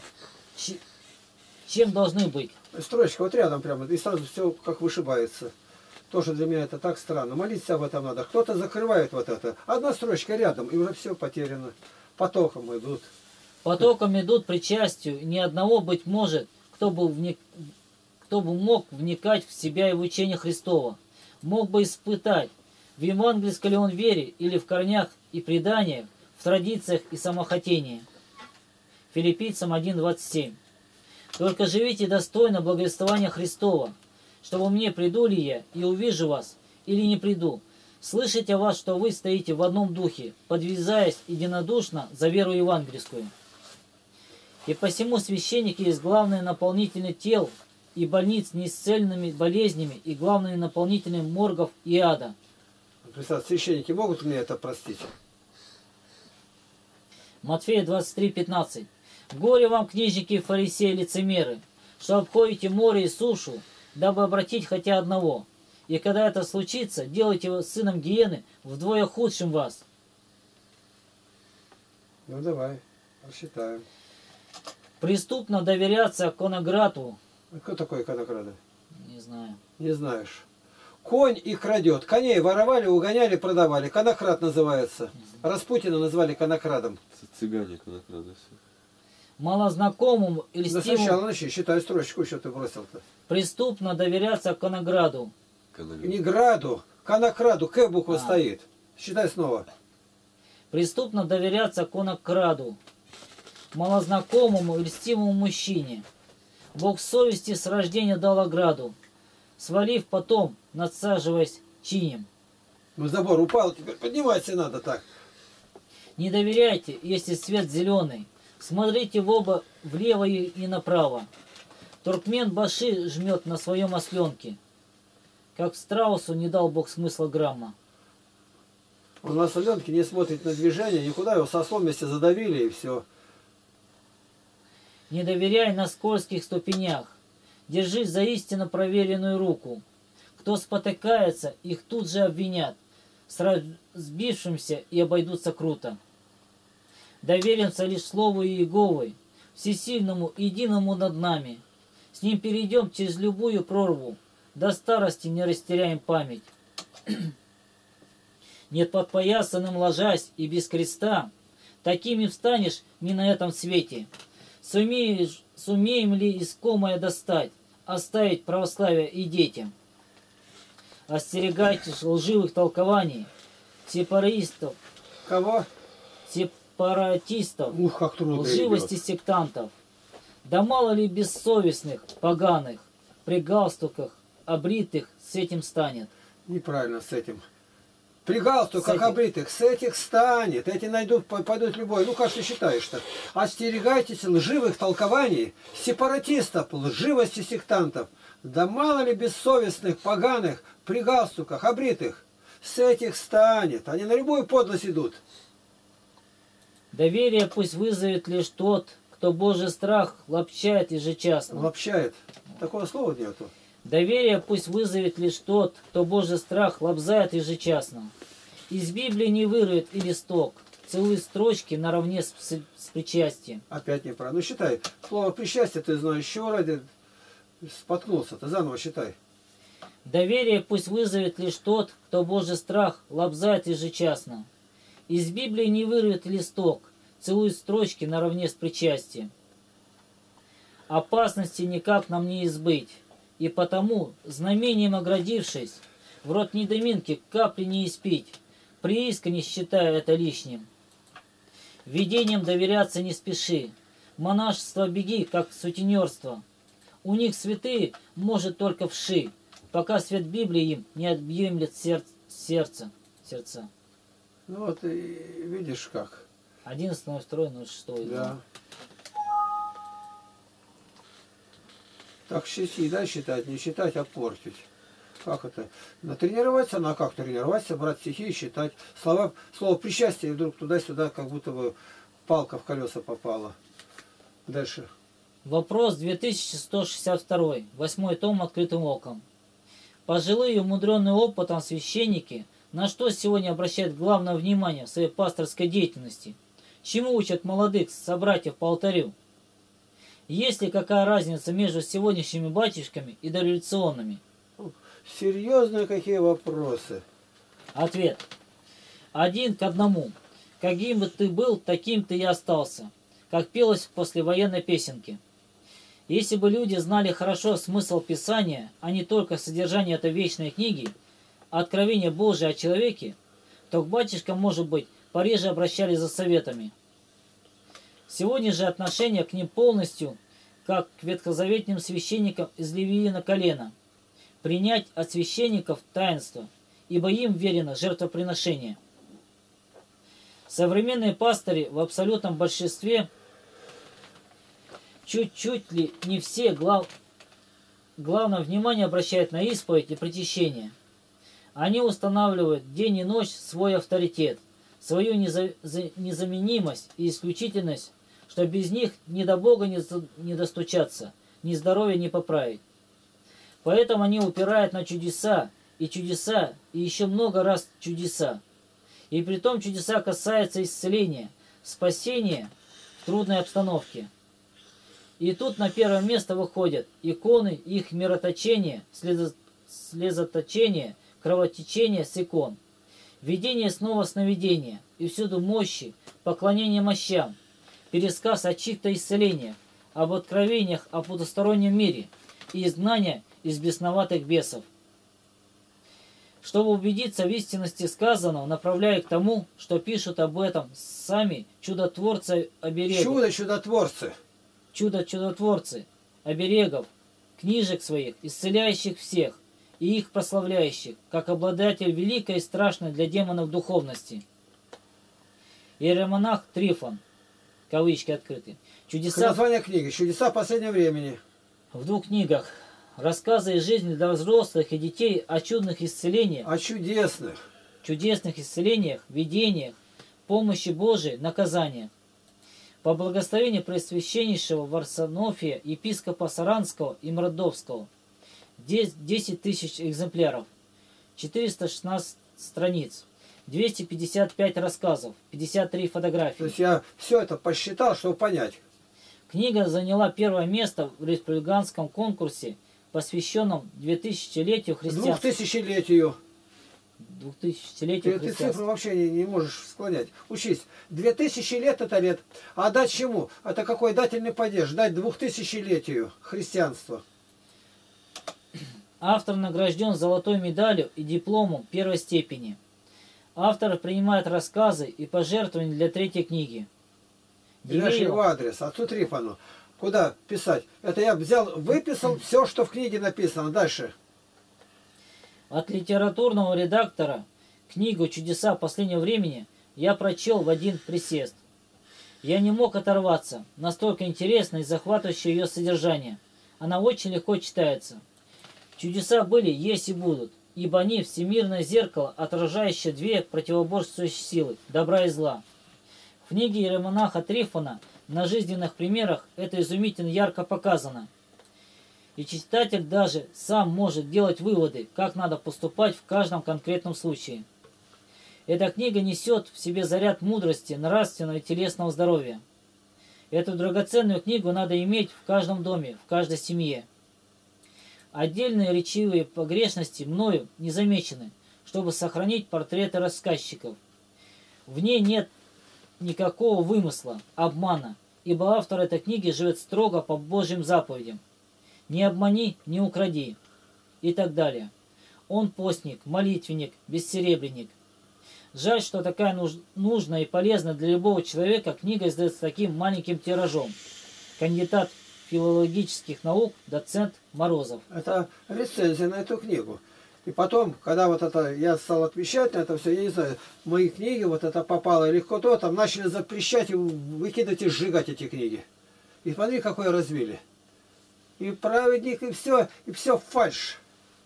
чем должны быть?» Строчка вот рядом прямо, и сразу все как вышибается. Тоже для меня это так странно. Молиться об этом надо. Кто-то закрывает вот это. Одна строчка рядом, и уже все потеряно. Потоком идут. Потоком идут причастию. Ни одного, быть может, кто бы, вник... кто бы мог вникать в себя и в учение Христова. Мог бы испытать, в евангельской ли он вере, или в корнях и преданиях, в традициях и самохотении. Филиппийцам один двадцать семь. «Только живите достойно благовествования Христова, чтобы мне приду ли я и увижу вас, или не приду, слышать о вас, что вы стоите в одном духе, подвязаясь единодушно за веру евангельскую. И посему священники есть главные наполнители тел и больниц неисцельными болезнями и главными наполнителями моргов и ада». Представьте, священники могут мне это простить? Матфея двадцать три пятнадцать. «Горе вам, книжники и фарисеи, лицемеры, что обходите море и сушу, дабы обратить хотя одного. И когда это случится, делайте его сыном гиены вдвое худшим вас». Ну давай, посчитаем. «Преступно доверяться конограту». А кто такой конограда? Не знаю. Не знаешь. Конь и крадет. Коней воровали, угоняли, продавали. Конокрад называется. Распутина назвали конокрадом. Цыгане конокрады. Малознакомому или Да сначала начни, считай строчку, что ты бросил-то. «Преступно доверяться конограду». Не граду, конокраду, К буква а. стоит. Считай снова. «Преступно доверяться конокраду, малознакомому и льстивому мужчине. Бог совести с рождения дал ограду, свалив потом, надсаживаясь чинем». Ну забор упал, теперь подниматься надо так. «Не доверяйте, если свет зеленый. Смотрите в оба, влево и направо. Туркмен баши жмет на своем осленке. Как страусу не дал Бог смысла грамма». Он на соленке не смотрит на движение, никуда его со слом вместе задавили и все. «Не доверяй на скользких ступенях. Держись за истинно проверенную руку. Кто спотыкается, их тут же обвинят. С разбившимся и обойдутся круто. Доверимся лишь слову Иеговы, всесильному и единому над нами. С ним перейдем через любую прорву, до старости не растеряем память. Нет подпоясанным ложась и без креста, такими встанешь не на этом свете. Сумеешь, сумеем ли искомое достать, оставить православие и детям? Остерегайтесь лживых толкований, сепаратистов, Кого? сепаратистов, Ух, как трудно лживости идет. сектантов. Да мало ли бессовестных, поганых, при галстуках, обритых с этим станет. Неправильно с этим. При галстуках этих. обритых, с этих станет. Эти найдут, пойдут любой. Ну, как ты считаешь-то? Остерегайтесь лживых толкований, сепаратистов, лживости сектантов. Да мало ли бессовестных, поганых, при галстуках, обритых. С этих станет. Они на любую подлость идут. Доверие пусть вызовет лишь тот, кто Божий страх лапчает ежечасно. Лапчает. Такого слова нету. Доверие пусть вызовет лишь тот, кто Божий страх лобзает ежечасно. Из Библии не вырвет и листок, целые строчки наравне с, с, с причастием. Опять неправильно. Ну, считай. Слово причастие ты знаешь, чего ради споткнулся. Ты заново считай. Доверие пусть вызовет лишь тот, кто Божий страх лобзает ежечасно. Из Библии не вырвет листок, целует строчки наравне с причастием. Опасности никак нам не избыть, и потому, знамением оградившись, в рот недоминки капли не испить, приискренне считая это лишним. Видениям доверяться не спеши, монашество беги, как сутенерство. У них святые, может, только вши, пока свет Библии им не объемлет сер сердце, сердца. Ну вот и видишь как. одиннадцатое ноль второе ноль шестое. Да. Так считать, да, считать, не считать, а портить. Как это? Натренироваться, на как тренироваться, брать стихи и считать. Слова, слово причастие вдруг туда-сюда, как будто бы палка в колеса попала. Дальше. Вопрос две тысячи сто шестьдесят два. Восьмой том «Открытым оком». Пожилые, умудренные опытом священники, на что сегодня обращают главное внимание в своей пасторской деятельности? Чему учат молодых собратьев по алтарю? Есть ли какая разница между сегодняшними батюшками и дореволюционными? Серьезные какие вопросы. Ответ. Один к одному. Каким бы ты был, таким ты и остался. Как пелось в послевоенной песенке. Если бы люди знали хорошо смысл Писания, а не только содержание этой вечной книги, откровение Божие о человеке, то к батюшкам, может быть, пореже обращались за советами. Сегодня же отношение к ним полностью, как к ветхозаветным священникам из Левии на колено. Принять от священников таинство, ибо им верено жертвоприношение. Современные пастыри в абсолютном большинстве чуть-чуть ли не все глав... главное внимание обращают на исповедь и причащение. Они устанавливают день и ночь свой авторитет, свою неза... незаменимость и исключительность, что без них ни до Бога не, не достучаться, ни здоровья не поправить. Поэтому они упирают на чудеса, и чудеса, и еще много раз чудеса. И притом чудеса касаются исцеления, спасения в трудной обстановке. И тут на первое место выходят иконы, их мироточение, слезоточение, кровотечение с икон, видение снова сновидения, и всюду мощи, поклонение мощам, пересказ о чьих-то исцелениях, об откровениях о потустороннем мире и изгнание из бесноватых бесов. Чтобы убедиться в истинности сказанного, направляя к тому, что пишут об этом сами чудотворцы оберегов. Чудо-чудотворцы. Чудо-чудотворцы оберегов, книжек своих, исцеляющих всех, и их прославляющих, как обладатель великой и страшной для демонов духовности. Иеромонах Трифон, кавычки открыты. Чудеса... Название книги «Чудеса последнего времени». В двух книгах. Рассказы из жизни для взрослых и детей о чудных исцелениях, О чудесных. чудесных исцелениях, видениях, помощи Божией, наказаниях. по благословению Преосвященнейшего Варсонофия, епископа Саранского и Мордовского, десять тысяч экземпляров, четыреста шестнадцать страниц, двести пятьдесят пять рассказов, пятьдесят три фотографии. То есть я все это посчитал, чтобы понять. Книга заняла первое место в республиканском конкурсе, посвященном двухтысячелетию христианства. Двухтысячелетию. Двухтысячелетию Ты, ты христианства. цифру вообще не, не можешь склонять. Учись. Две тысячи лет это лет. А дать чему? Это какой дательный падеж? Дать двухтысячелетию христианства. Автор награжден золотой медалью и дипломом первой степени. Автор принимает рассказы и пожертвования для третьей книги. И дальше его адрес, отцу Трифону. Куда писать? Это я взял, выписал все, что в книге написано. Дальше. От литературного редактора книгу «Чудеса последнего времени» я прочел в один присест. Я не мог оторваться, настолько интересно и захватывающее ее содержание. Она очень легко читается. Чудеса были, есть и будут, ибо они всемирное зеркало, отражающее две противоборствующие силы – добра и зла. В книге иеромонаха Трифона на жизненных примерах это изумительно ярко показано. И читатель даже сам может делать выводы, как надо поступать в каждом конкретном случае. Эта книга несет в себе заряд мудрости, нравственного и телесного здоровья. Эту драгоценную книгу надо иметь в каждом доме, в каждой семье. Отдельные речевые погрешности мною не замечены, чтобы сохранить портреты рассказчиков. В ней нет никакого вымысла, обмана, ибо автор этой книги живет строго по Божьим заповедям. Не обмани, не укради и так далее. Он постник, молитвенник, бессеребренник. Жаль, что такая нуж нужная и полезная для любого человека книга издается таким маленьким тиражом. Кандидат филологических наук, доцент Морозов. Это рецензия на эту книгу. И потом, когда вот это я стал отвечать на это все, я не знаю, в мои книги вот это попало или кто-то, там начали запрещать и выкидывать и сжигать эти книги. И смотри, какое развили. И праведник, и все, и все фальшь.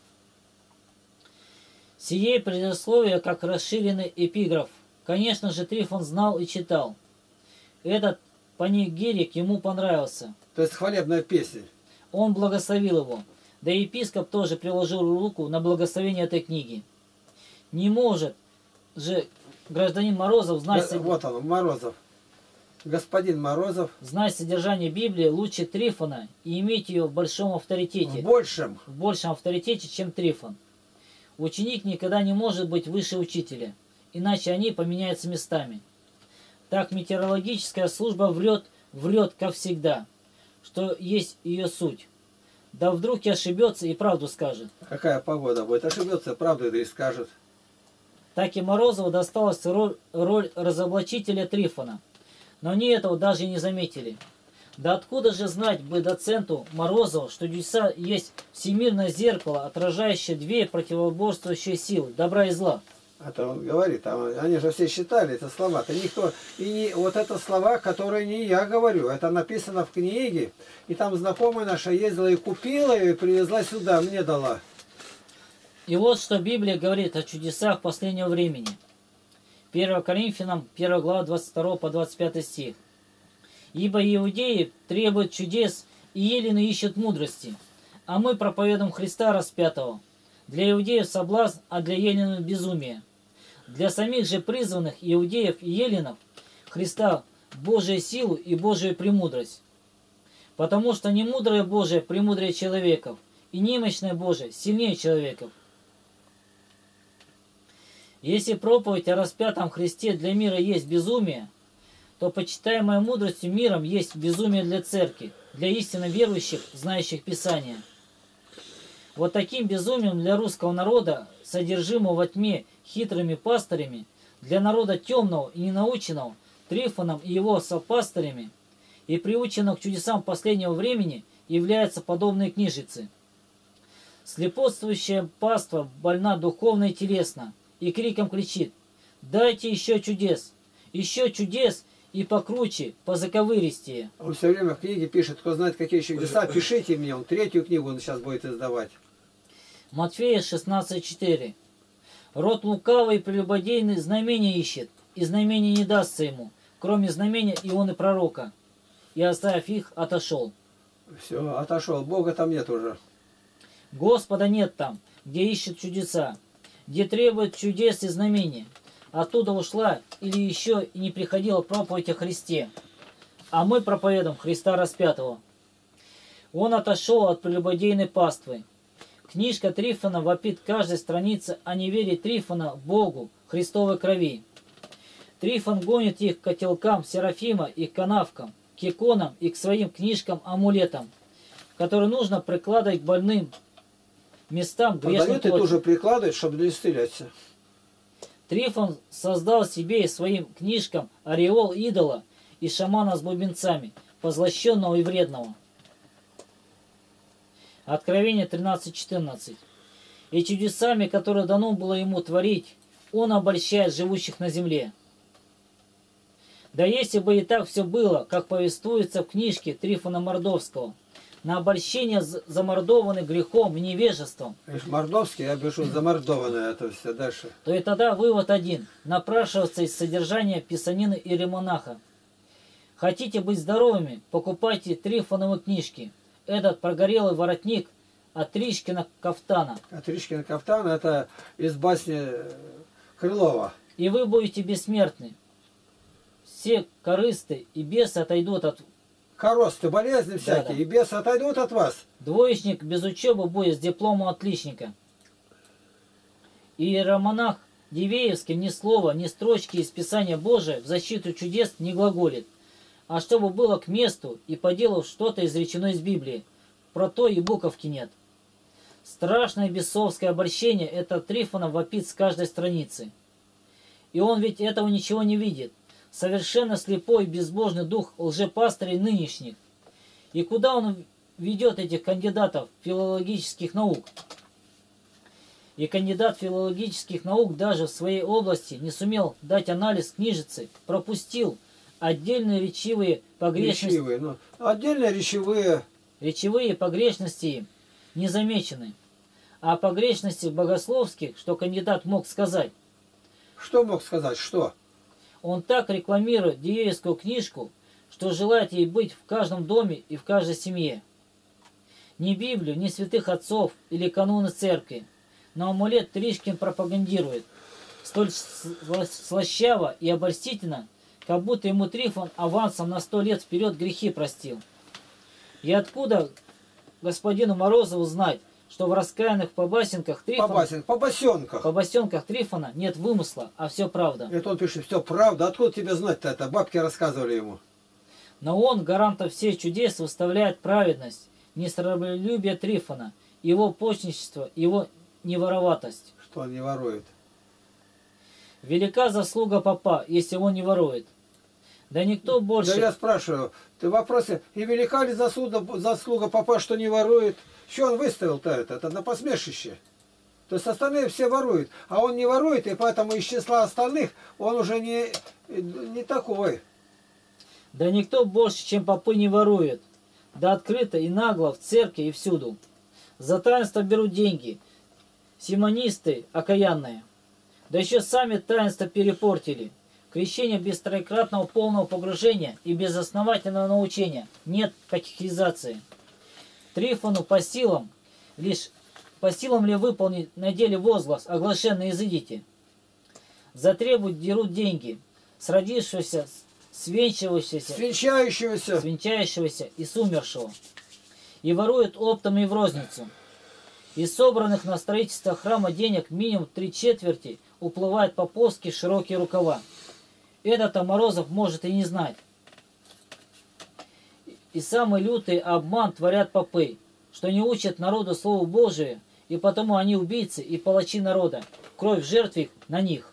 Сие предисловие как расширенный эпиграф. Конечно же, Трифон знал и читал. Этот панигирик ему понравился. То есть хвалебная песня. Он благословил его. Да и епископ тоже приложил руку на благословение этой книги. Не может же гражданин Морозов знать, Да, вот он, Морозов. Господин Морозов. знать содержание Библии лучше Трифона и иметь ее в большом авторитете. В большем. В большем авторитете, чем Трифон. Ученик никогда не может быть выше учителя, иначе они поменяются местами. Так метеорологическая служба врет, врет, как всегда, что есть ее суть. Да вдруг и ошибется и правду скажет. Какая погода будет? Ошибется, правду это и скажет. Так и Морозову досталась роль, роль разоблачителя Трифона. Но они этого даже и не заметили. Да откуда же знать бы доценту Морозову, что чудеса есть всемирное зеркало, отражающее две противоборствующие силы, добра и зла? Это он говорит, а они же все считали это слова. Это никто, и не, вот это слова, которые не я говорю, это написано в книге. И там знакомая наша ездила и купила ее, и привезла сюда, мне дала. И вот что Библия говорит о чудесах последнего времени. первое Коринфянам, первая глава, двадцать второй по двадцать пятый стих. «Ибо иудеи требуют чудес, и елены ищут мудрости, а мы проповедуем Христа распятого. Для иудеев соблазн, а для еленов безумие. Для самих же призванных иудеев и еленов Христа Божия силу и Божию премудрость. Потому что не мудрое Божие премудрее человеков, и немощное Божие сильнее человеков. Если проповедь о распятом Христе для мира есть безумие, то почитаемая мудростью миром есть безумие для церкви, для истинно верующих, знающих Писания. Вот таким безумием для русского народа, содержимого во тьме хитрыми пастырями, для народа темного и ненаученного, Трифоном и его сопастырями, и приученного к чудесам последнего времени, являются подобные книжицы. Слепотствующая паства больна духовно и телесно, и криком кричит: «Дайте еще чудес! Еще чудес!» И покруче, позаковыристее. Он все время в книге пишет, кто знает, какие чудеса, пишите мне. Он третью книгу он сейчас будет издавать. Матфея шестнадцать четыре. Род лукавый и прелюбодейный знамения ищет, и знамения не дастся ему, кроме знамения Ионы пророка, и, оставив их, отошел. Все, отошел. Бога там нет уже. Господа нет там, где ищут чудеса, где требуют чудес и знамений. Оттуда ушла или еще и не приходила проповедь о Христе, а мы проповедуем Христа распятого. Он отошел от прелюбодейной паствы. Книжка Трифона вопит каждой странице о неверии Трифона Богу, Христовой крови. Трифон гонит их к котелкам Серафима и к канавкам, к иконам и к своим книжкам-амулетам, которые нужно прикладывать к больным местам грешной Продают и плоти. тоже прикладывают, чтобы не исцеляться. Трифон создал себе и своим книжкам ореол идола и шамана с бубенцами, позлощенного и вредного. Откровение тринадцать четырнадцать. И чудесами, которые дано было ему творить, он обольщает живущих на земле. Да если бы и так все было, как повествуется в книжке Трифона Мордовского, на обольщение замордованный грехом и невежеством, Мордовский, я пишу замордованное это все дальше. то и тогда вывод один, напрашивается из содержания писанины иеромонаха. Хотите быть здоровыми, покупайте Трифоновы книжки. Этот прогорелый воротник от Тришкина кафтана. От Тришкина кафтана это из басни Крылова. И вы будете бессмертны. Все корысты и бесы отойдут от... Коросты, болезни всякие, Да-да. и бесы отойдут от вас. Двоечник без учебы будет с дипломом отличника. Иеромонах Дивеевский ни слова, ни строчки из Писания Божия в защиту чудес не глаголит, а чтобы было к месту и по делу что-то изречено из Библии. Про то и буковки нет. Страшное бесовское обольщение это Трифона вопит с каждой страницы. И он ведь этого ничего не видит. Совершенно слепой безбожный дух лжепастырей нынешних. И куда он ведет этих кандидатов филологических наук? И кандидат филологических наук даже в своей области не сумел дать анализ книжицы, пропустил отдельные речевые погрешности. Речевые, ну, отдельно речевые. Речевые погрешности не замечены. А погрешности богословских, что кандидат мог сказать, Что мог сказать? Что? он так рекламирует Диевскую книжку, что желает ей быть в каждом доме и в каждой семье. Ни Библию, ни святых отцов или каноны церкви, но амулет Тришкин пропагандирует. Столь слащаво и обольстительно, как будто ему Трифон авансом на сто лет вперед грехи простил. И откуда господину Морозову знать, что в раскаянных побасенках Трифона, По басен, по басенках. по басенках Трифона нет вымысла, а все правда. Это он пишет, все правда. Откуда тебе знать-то это? Бабки рассказывали ему. Но он, гарантом всех чудес, выставляет праведность, несравнолюбие Трифона, его почничество, его невороватость. Что он не ворует. Велика заслуга попа, если он не ворует. Да никто больше... Да я спрашиваю, ты в вопросе, и велика ли заслуга, заслуга папа, что не ворует? Что он выставил-то это? Это на посмешище. То есть остальные все воруют, а он не ворует, и поэтому из числа остальных он уже не, не такой. Да никто больше, чем попы, не ворует. Да открыто и нагло в церкви и всюду. За таинство берут деньги. Симонисты окаянные. Да еще сами таинство перепортили. Крещение без троекратного полного погружения и без основательного научения. Нет катехизации. Трифону по силам, лишь по силам ли выполнить на деле возглас, оглашенный изыдите. Затребуют, дерут деньги с родившегося, свенчивающегося, Свинчающегося. свинчающегося и сумершего. И воруют оптом и в розницу. Из собранных на строительство храма денег минимум три четверти уплывает поповски широкие рукава. Это-то Морозов может и не знать. И самый лютый обман творят попы, что не учат народу Слову Божию, и потому они убийцы и палачи народа. Кровь жертв их на них.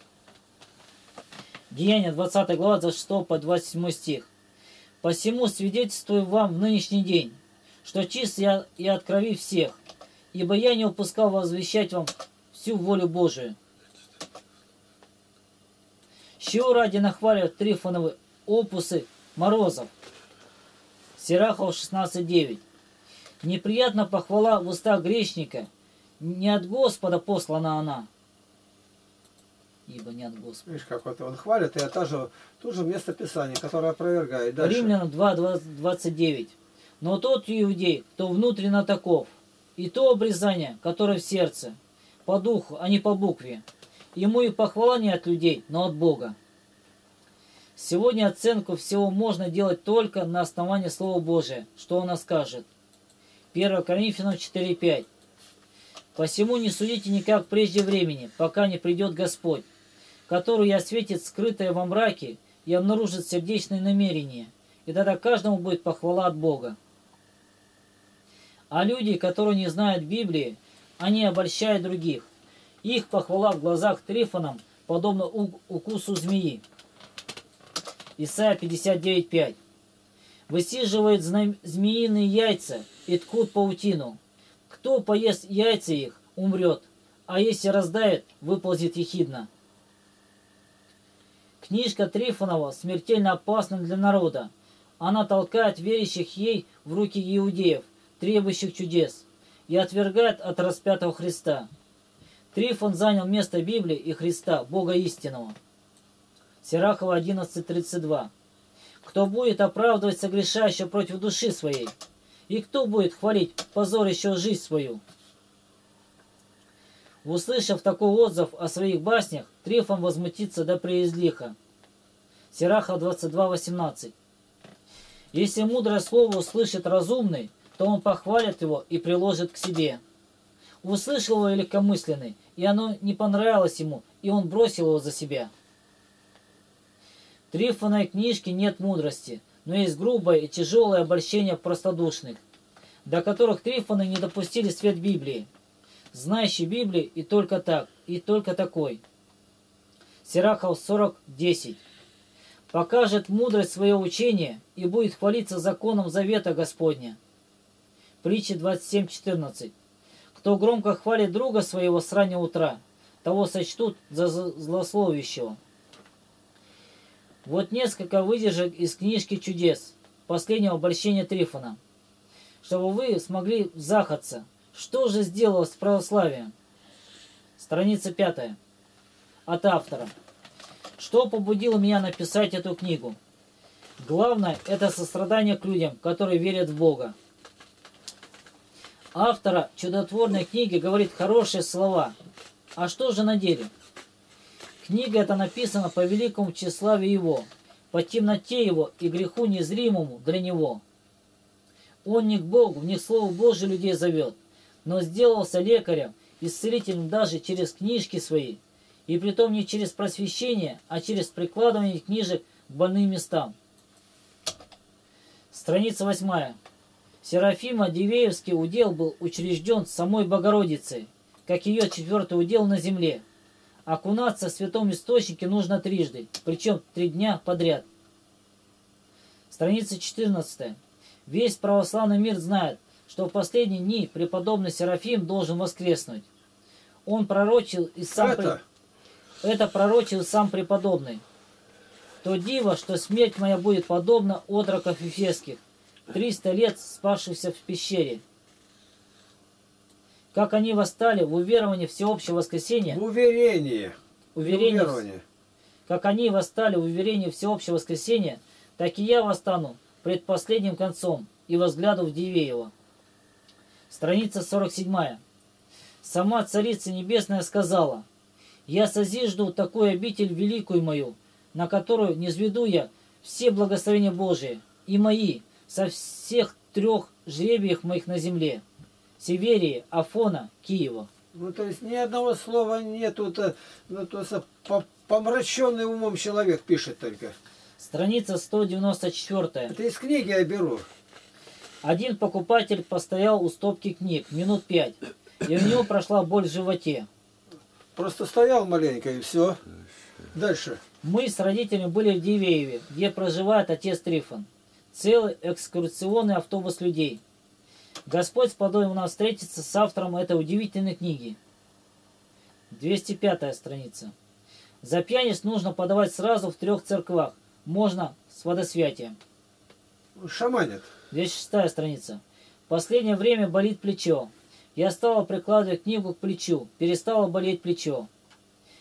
Деяния двадцатая глава, двадцать шестой по двадцать седьмой стих. «Посему свидетельствую вам в нынешний день, что чист я и от крови всех, ибо я не упускал возвещать вам всю волю Божию». С чего ради нахваливают Трифоновы опусы Морозов? Сирахов шестнадцать девять. Неприятна похвала в устах грешника, не от Господа послана она. ибо не от Господа. Видишь, как вот он хвалит, и это же, тут же место Писания, которое опровергает. Дальше. Римлянам два, двадцать девять. Но тот иудей, кто внутренно таков, и то обрезание, которое в сердце, по духу, а не по букве, ему и похвала не от людей, но от Бога. Сегодня оценку всего можно делать только на основании Слова Божия, что оно скажет. первое Коринфянам четыре пять. «Посему не судите никак прежде времени, пока не придет Господь, который осветит скрытое во мраке и обнаружит сердечные намерения, и тогда каждому будет похвала от Бога». А люди, которые не знают Библии, они обольщают других. Их похвала в глазах Трифоном подобно укусу змеи. Исайя пятьдесят девять пять. «Высиживают змеиные яйца и ткут паутину. Кто поест яйца их, умрет, а если раздавит, выползет ехидно». Книжка Трифонова смертельно опасна для народа. Она толкает верящих ей в руки иудеев, требующих чудес, и отвергает от распятого Христа. Трифон занял место Библии и Христа, Бога истинного. Сирахова одиннадцать тридцать два. «Кто будет оправдывать согрешающего против души своей? И кто будет хвалить позорящего жизнь свою?» Услышав такой отзыв о своих баснях, Трифон возмутится до преизлиха. Сирахова двадцать два восемнадцать. «Если мудрое слово услышит разумный, то он похвалит его и приложит к себе. Услышал его легкомысленный, и оно не понравилось ему, и он бросил его за себя». В Трифоновой книжке нет мудрости, но есть грубое и тяжелое обольщение простодушных, до которых Трифоны не допустили свет Библии. Знающий Библию и только так, и только такой. Сирахов сорок десять. «Покажет мудрость свое учение и будет хвалиться законом завета Господня». Притча двадцать семь четырнадцать. «Кто громко хвалит друга своего с раннего утра, того сочтут за злословящего». Вот несколько выдержек из книжки чудес, последнего обольщения Трифона, чтобы вы смогли захаться. Что же сделалось с православием? Страница пятая. От автора. Что побудило меня написать эту книгу? Главное – это сострадание к людям, которые верят в Бога. Автора чудотворной книги говорит хорошие слова. А что же на деле? Книга эта написана по великому тщеславию его, по темноте его и греху незримому для него. Он не к Богу, не к Слову Божию людей зовет, но сделался лекарем, исцелителем даже через книжки свои, и притом не через просвещение, а через прикладывание книжек к больным местам. Страница восьмая. Серафима Дивеевский удел был учрежден самой Богородицей, как ее четвертый удел на земле. Окунаться в святом источнике нужно трижды, причем три дня подряд. Страница четырнадцатая. Весь православный мир знает, что в последние дни преподобный Серафим должен воскреснуть. Он пророчил и сам... Это, при... Это пророчил сам преподобный. То диво, что смерть моя будет подобна отроков ефесских, триста лет спавшихся в пещере. Как они восстали в уверовании всеобщего воскресения, в уверении, уверение, уверование. как они восстали в уверении всеобщего воскресения, так и я восстану пред последним концом и возгляду в Дивеево. Страница сорок седьмая. Сама Царица Небесная сказала: «Я созижду такую обитель великую мою, на которую низведу я все благословения Божии, и мои, со всех трех жребиях моих на земле, Северии, Афона, Киева». Ну, то есть ни одного слова нету, то, ну, то есть помраченный умом человек пишет только. Страница сто девяносто четыре. Это из книги я беру. Один покупатель постоял у стопки книг минут пять, и у него прошла боль в животе. Просто стоял маленько и все. Дальше. Мы с родителями были в Дивееве, где проживает отец Трифон. Целый экскурсионный автобус людей. Господь сподобил нас встретиться с автором этой удивительной книги. двести пятая страница. За пьяниц нужно подавать сразу в трех церквах. Можно с водосвятием. Шаманят. двести шестая страница. В последнее время болит плечо. Я стала прикладывать книгу к плечу. Перестало болеть плечо.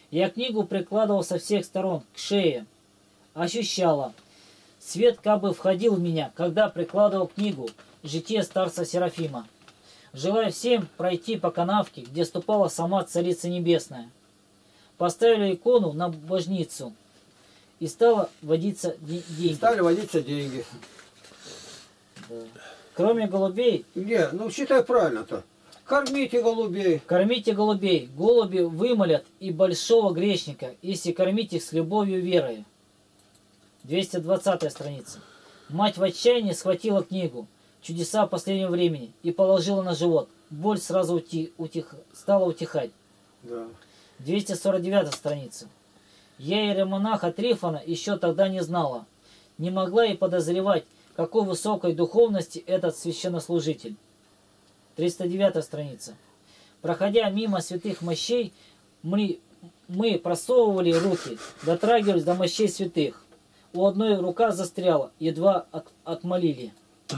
Я книгу прикладывал со всех сторон к шее. Ощущала. Свет как бы входил в меня, когда прикладывал книгу «Житие старца Серафима». Желая всем пройти по канавке, где ступала сама Царица Небесная. Поставили икону на божницу, и стало водиться деньги. Стали водиться деньги. Да. Кроме голубей... Не, ну считай правильно-то. Кормите голубей. Кормите голубей. Голуби вымолят и большого грешника, если кормить их с любовью и верой. двести двадцатая страница. Мать в отчаянии схватила книгу «Чудеса последнего времени» и положила на живот. Боль сразу ути, утих, стала утихать. Да. двести сорок девятая страница. Я иеромонаха Трифона еще тогда не знала. Не могла и подозревать, какой высокой духовности этот священнослужитель. триста девятая страница. Проходя мимо святых мощей, мы, мы просовывали руки, дотрагивались до мощей святых. У одной рука застряла, едва от, отмолили.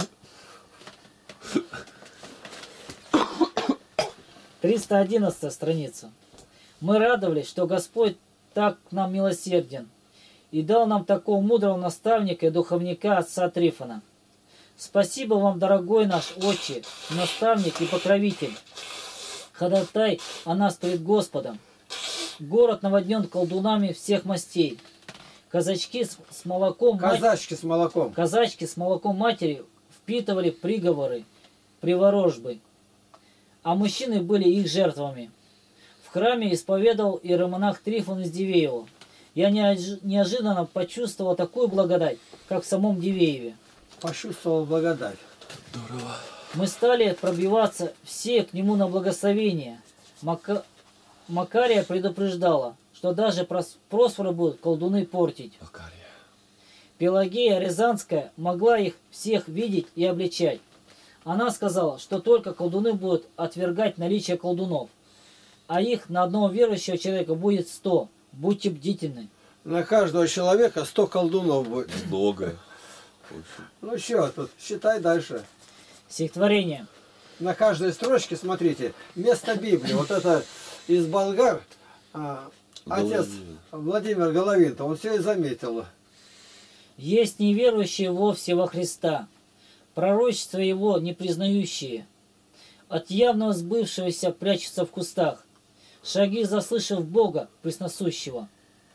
триста одиннадцатая страница. Мы радовались, что Господь так к нам милосерден и дал нам такого мудрого наставника и духовника отца Трифона. Спасибо вам, дорогой наш отче, наставник и покровитель, ходатай о нас перед Господом. Город наводнен колдунами всех мастей. Казачки с, с молоком Казачки мать... с молоком. Казачки с молоком матери впитывали приговоры, приворожбы, а мужчины были их жертвами. В храме исповедовал иеромонах Трифон из Дивеева. Я неожиданно почувствовал такую благодать, как в самом Дивееве. Почувствовал благодать. Здорово. Мы стали пробиваться все к нему на благословение. Мака... Макария предупреждала, что даже просфоры будут колдуны портить. Макария. Пелагея Рязанская могла их всех видеть и обличать. Она сказала, что только колдуны будут отвергать наличие колдунов, а их на одного верующего человека будет сто. Будьте бдительны. На каждого человека сто колдунов будет. Много. Ну что, тут считай дальше. Стихотворение. На каждой строчке, смотрите, место Библии. Вот это из болгар, а, отец Владимир Головин-то, он все и заметил. Есть неверующие вовсе во Христа, пророчества его не признающие, от явного сбывшегося прячутся в кустах, шаги заслышав Бога пресносущего.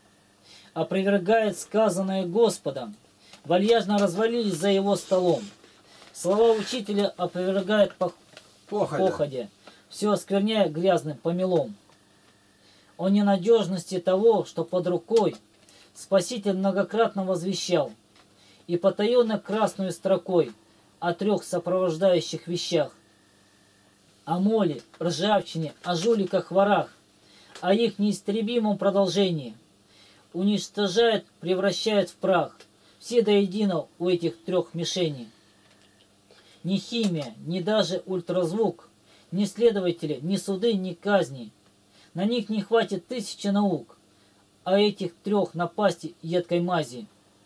Опровергает сказанное Господом, вальяжно развалились за его столом. Слова учителя опровергает по Походя. походе, все оскверняя грязным помелом. О ненадежности того, что под рукой Спаситель многократно возвещал, и потаенно красную строкой о трех сопровождающих вещах: о моле, ржавчине, о жуликах, ворах, о их неистребимом продолжении. Уничтожает, превращает в прах все до единого у этих трех мишеней. Ни химия, ни даже ультразвук, ни следователи, ни суды, ни казни. На них не хватит тысячи наук, а этих трех напасти едкой мази.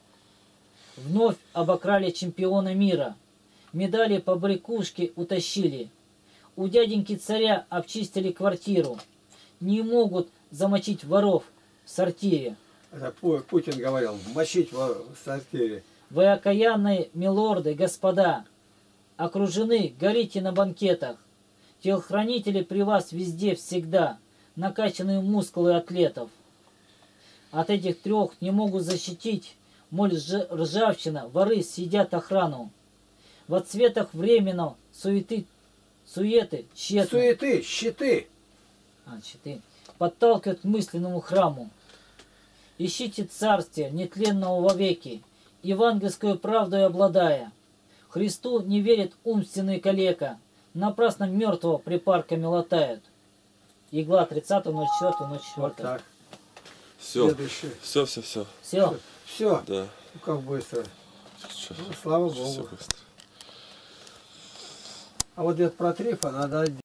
Вновь обокрали чемпиона мира, медали по брякушке утащили. У дяденьки царя обчистили квартиру, не могут замочить воров в сортире. Это Путин говорил, мочить в сортире. Вы окаянные милорды, господа, окружены, горите на банкетах. Телохранители при вас везде, всегда, накачанные мускулы атлетов. От этих трех не могут защитить, моль ржавчина, воры съедят охрану. В отцветах временного суеты, суеты, тщетно. Суеты, щиты. А, щиты. Подталкивают к мысленному храму. Ищите царствие, нетленного вовеки, евангельскую правдой обладая. Христу не верит умственный калека, напрасно мертвого припарками латают. Игла тридцатого ноль четвёртого ноль четвёртого. Вот так. Все. Следующий. Все, все, все. Все. Все. Да. Ну, как быстро. Всё. Ну, слава Всё Богу. быстро. А вот где-то про Трифа надо